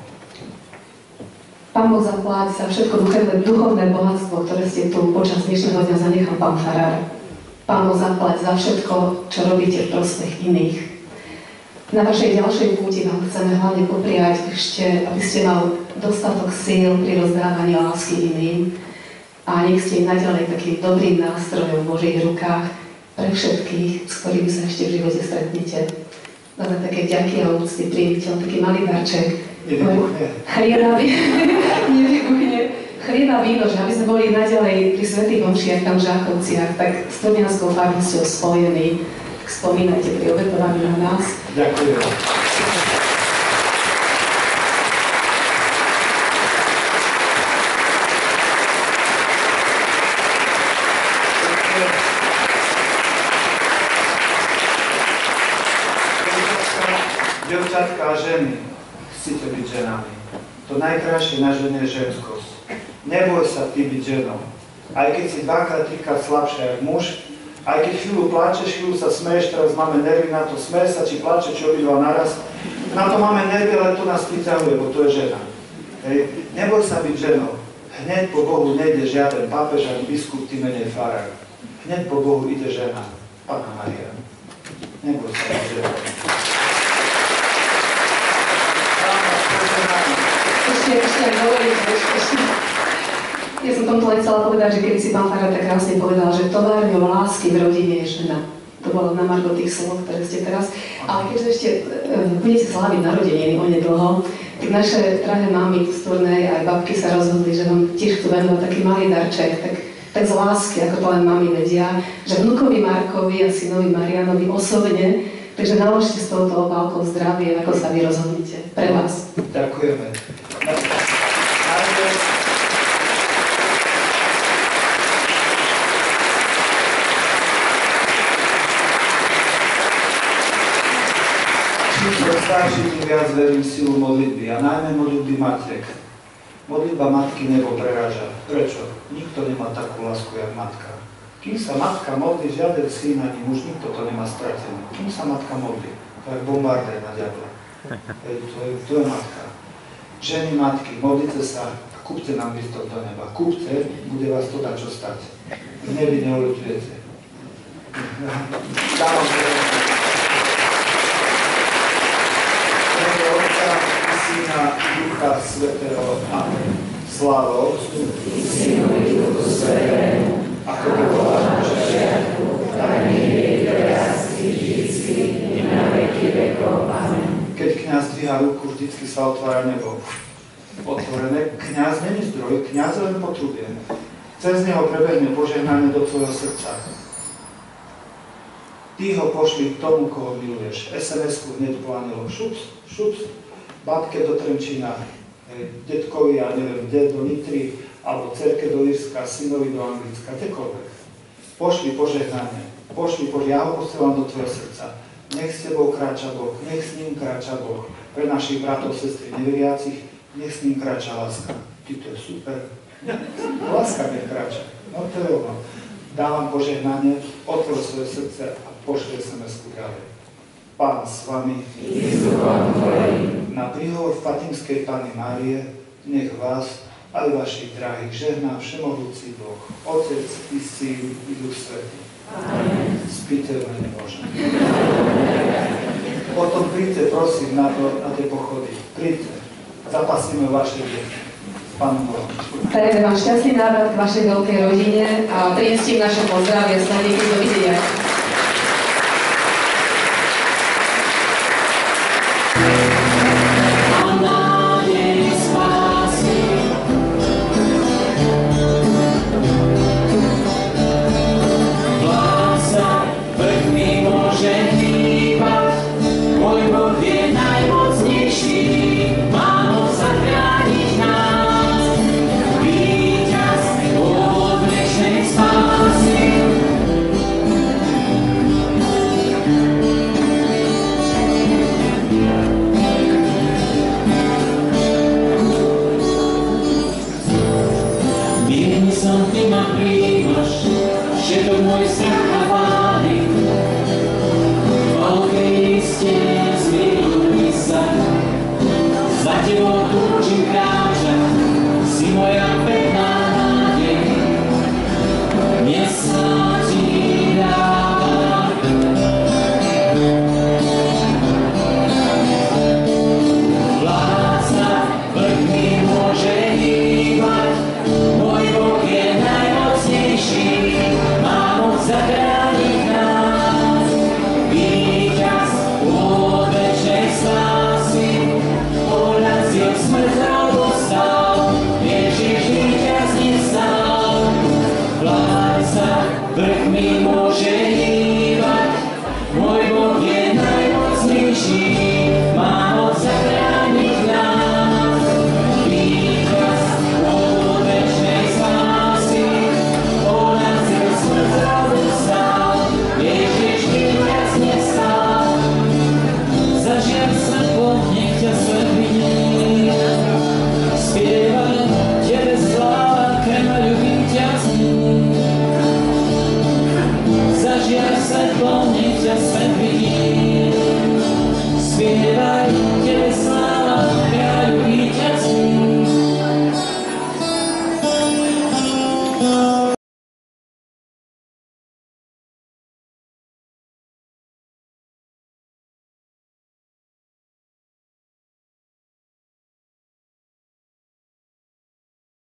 Pán Boh zaplať za všetko duchovné bohatstvo, ktoré ste tu počas dnešného dňa zanechal, pán farár. Pán Boh zaplať za všetko, čo robíte v prospech iných. Na vašej ďalšej púti vám chceme hlavne popriať ešte, aby ste mal dostatok síl pri rozdávaní lásky iným a nech ste naďalej takým dobrým nástrojom v Božích rukách pre všetkých, s ktorými sa ešte v živote stretnete. Za také vďaky a úcty príjmite taký malý darček. Chlieb a víno, že aby sme boli naďalej pri svätých omšiach tam v Žákovciach, tak s Tonianskou farnosťou spojení. Spomínajte pri obetovaní na nás. Ďakujem. Dievčatka a ženy, chcete byť ženami. To najkrajšie na žene je ženskosť. Neboj sa ty byť ženou. Aj keď si dvakrát, trikrát slabšia ako muž, aj keď chvíľu pláčeš, chvíľu sa smeješ, teraz máme nervy na to, smeje sa, či pláče, či obidva naraz. Na to máme nervy, ale to nás priťahuje, bo to je žena. Hej. Neboj sa byť ženou. Hneď po Bohu nejde žiaden pápež ani biskup, ty menej farár. Hneď po Bohu ide žena, Panna Mária. Neboj sa byť ženou. Ešte aj dovolíte, Ja som tomto len chcela povedať, že kedy si pán farár tak krásne povedal, že továrňou lásky v rodine je žena. To bolo na margo tých slov, ktoré ste teraz. Ale keďže ešte budete sláviť narodeniny onedlho, tak naše drahé mamy z turnej aj babky sa rozhodli, že vám tiež chcú venovať taký malý darček, tak z lásky, ako to len mami vedia, že vnukovi Markovi a synovi Marianovi osobne, takže naložte s touto obálkou zdravie, ako sa vy rozhodnete. Pre vás. Ďakujeme. Čím som starší, tým viac verím v silu modlitby a najmä modlitby matiek. Modlitba matky nebo preráža. Prečo? Nikto nemá takú lásku, jak matka. Kým sa matka modlí, žiaden syn ani muž, nikto to nemá stratené. Kým sa matka modlí, to je bombardér na diabla. To je matka. Ženy, matky, modlite sa a kúpte nám listok do neba. Kúpte, bude vás to dať čo stať. V nebi neulutujete. Dávam Otca i Syna i Ducha Svätého. Amen. Sláva Otcu i Synu i Duchu Svätému, ako to bolo na počiatku, tak nie je teraz i vždycky i na veky vekov. Amen. Keď kňaz dvíha ruku, vždycky sa otvára nebo. Otvorené. Kňaz není zdroj, kňaz len potrubie. Cez neho prebehne požehnanie do tvojho srdca. Ty ho pošli k tomu, koho miluješ. SMS-ku hneď po šups, šups, babke do Trenčína, detkovi, ja neviem, kde, do Nitry, alebo dcerke do Írska, synovi do Anglicka, kdekoľvek. Pošli požehnanie, ja ho posielam do tvojho srdca. Nech s tebou kráča Boh, nech s ním kráča Boh. Pre našich bratov, sestry neveriacich, nech s ním kráča láska. Ty, to je super. Láska nech kráča. No to je ono. Dávam požehnanie, otvor svoje srdce a pošli SMS-ku ďalej. Pán s vami, na príhovor Fatimskej Panny Márie, nech vás aj vašich drahých žehná všemohúci Boh, Otec i Syn i Duch Svätý. Amen. Spíte v mene Božom. Potom príďte, prosím, na tie pochody. Príďte. Zapasíme vaše deti. Pánu Bohu. Prejme vám šťastný návrat k vašej veľkej rodine a prinestím naše pozdravie. Snad niekedy dovidenia. Svetlo, nech ťa svet vidí, spievaj.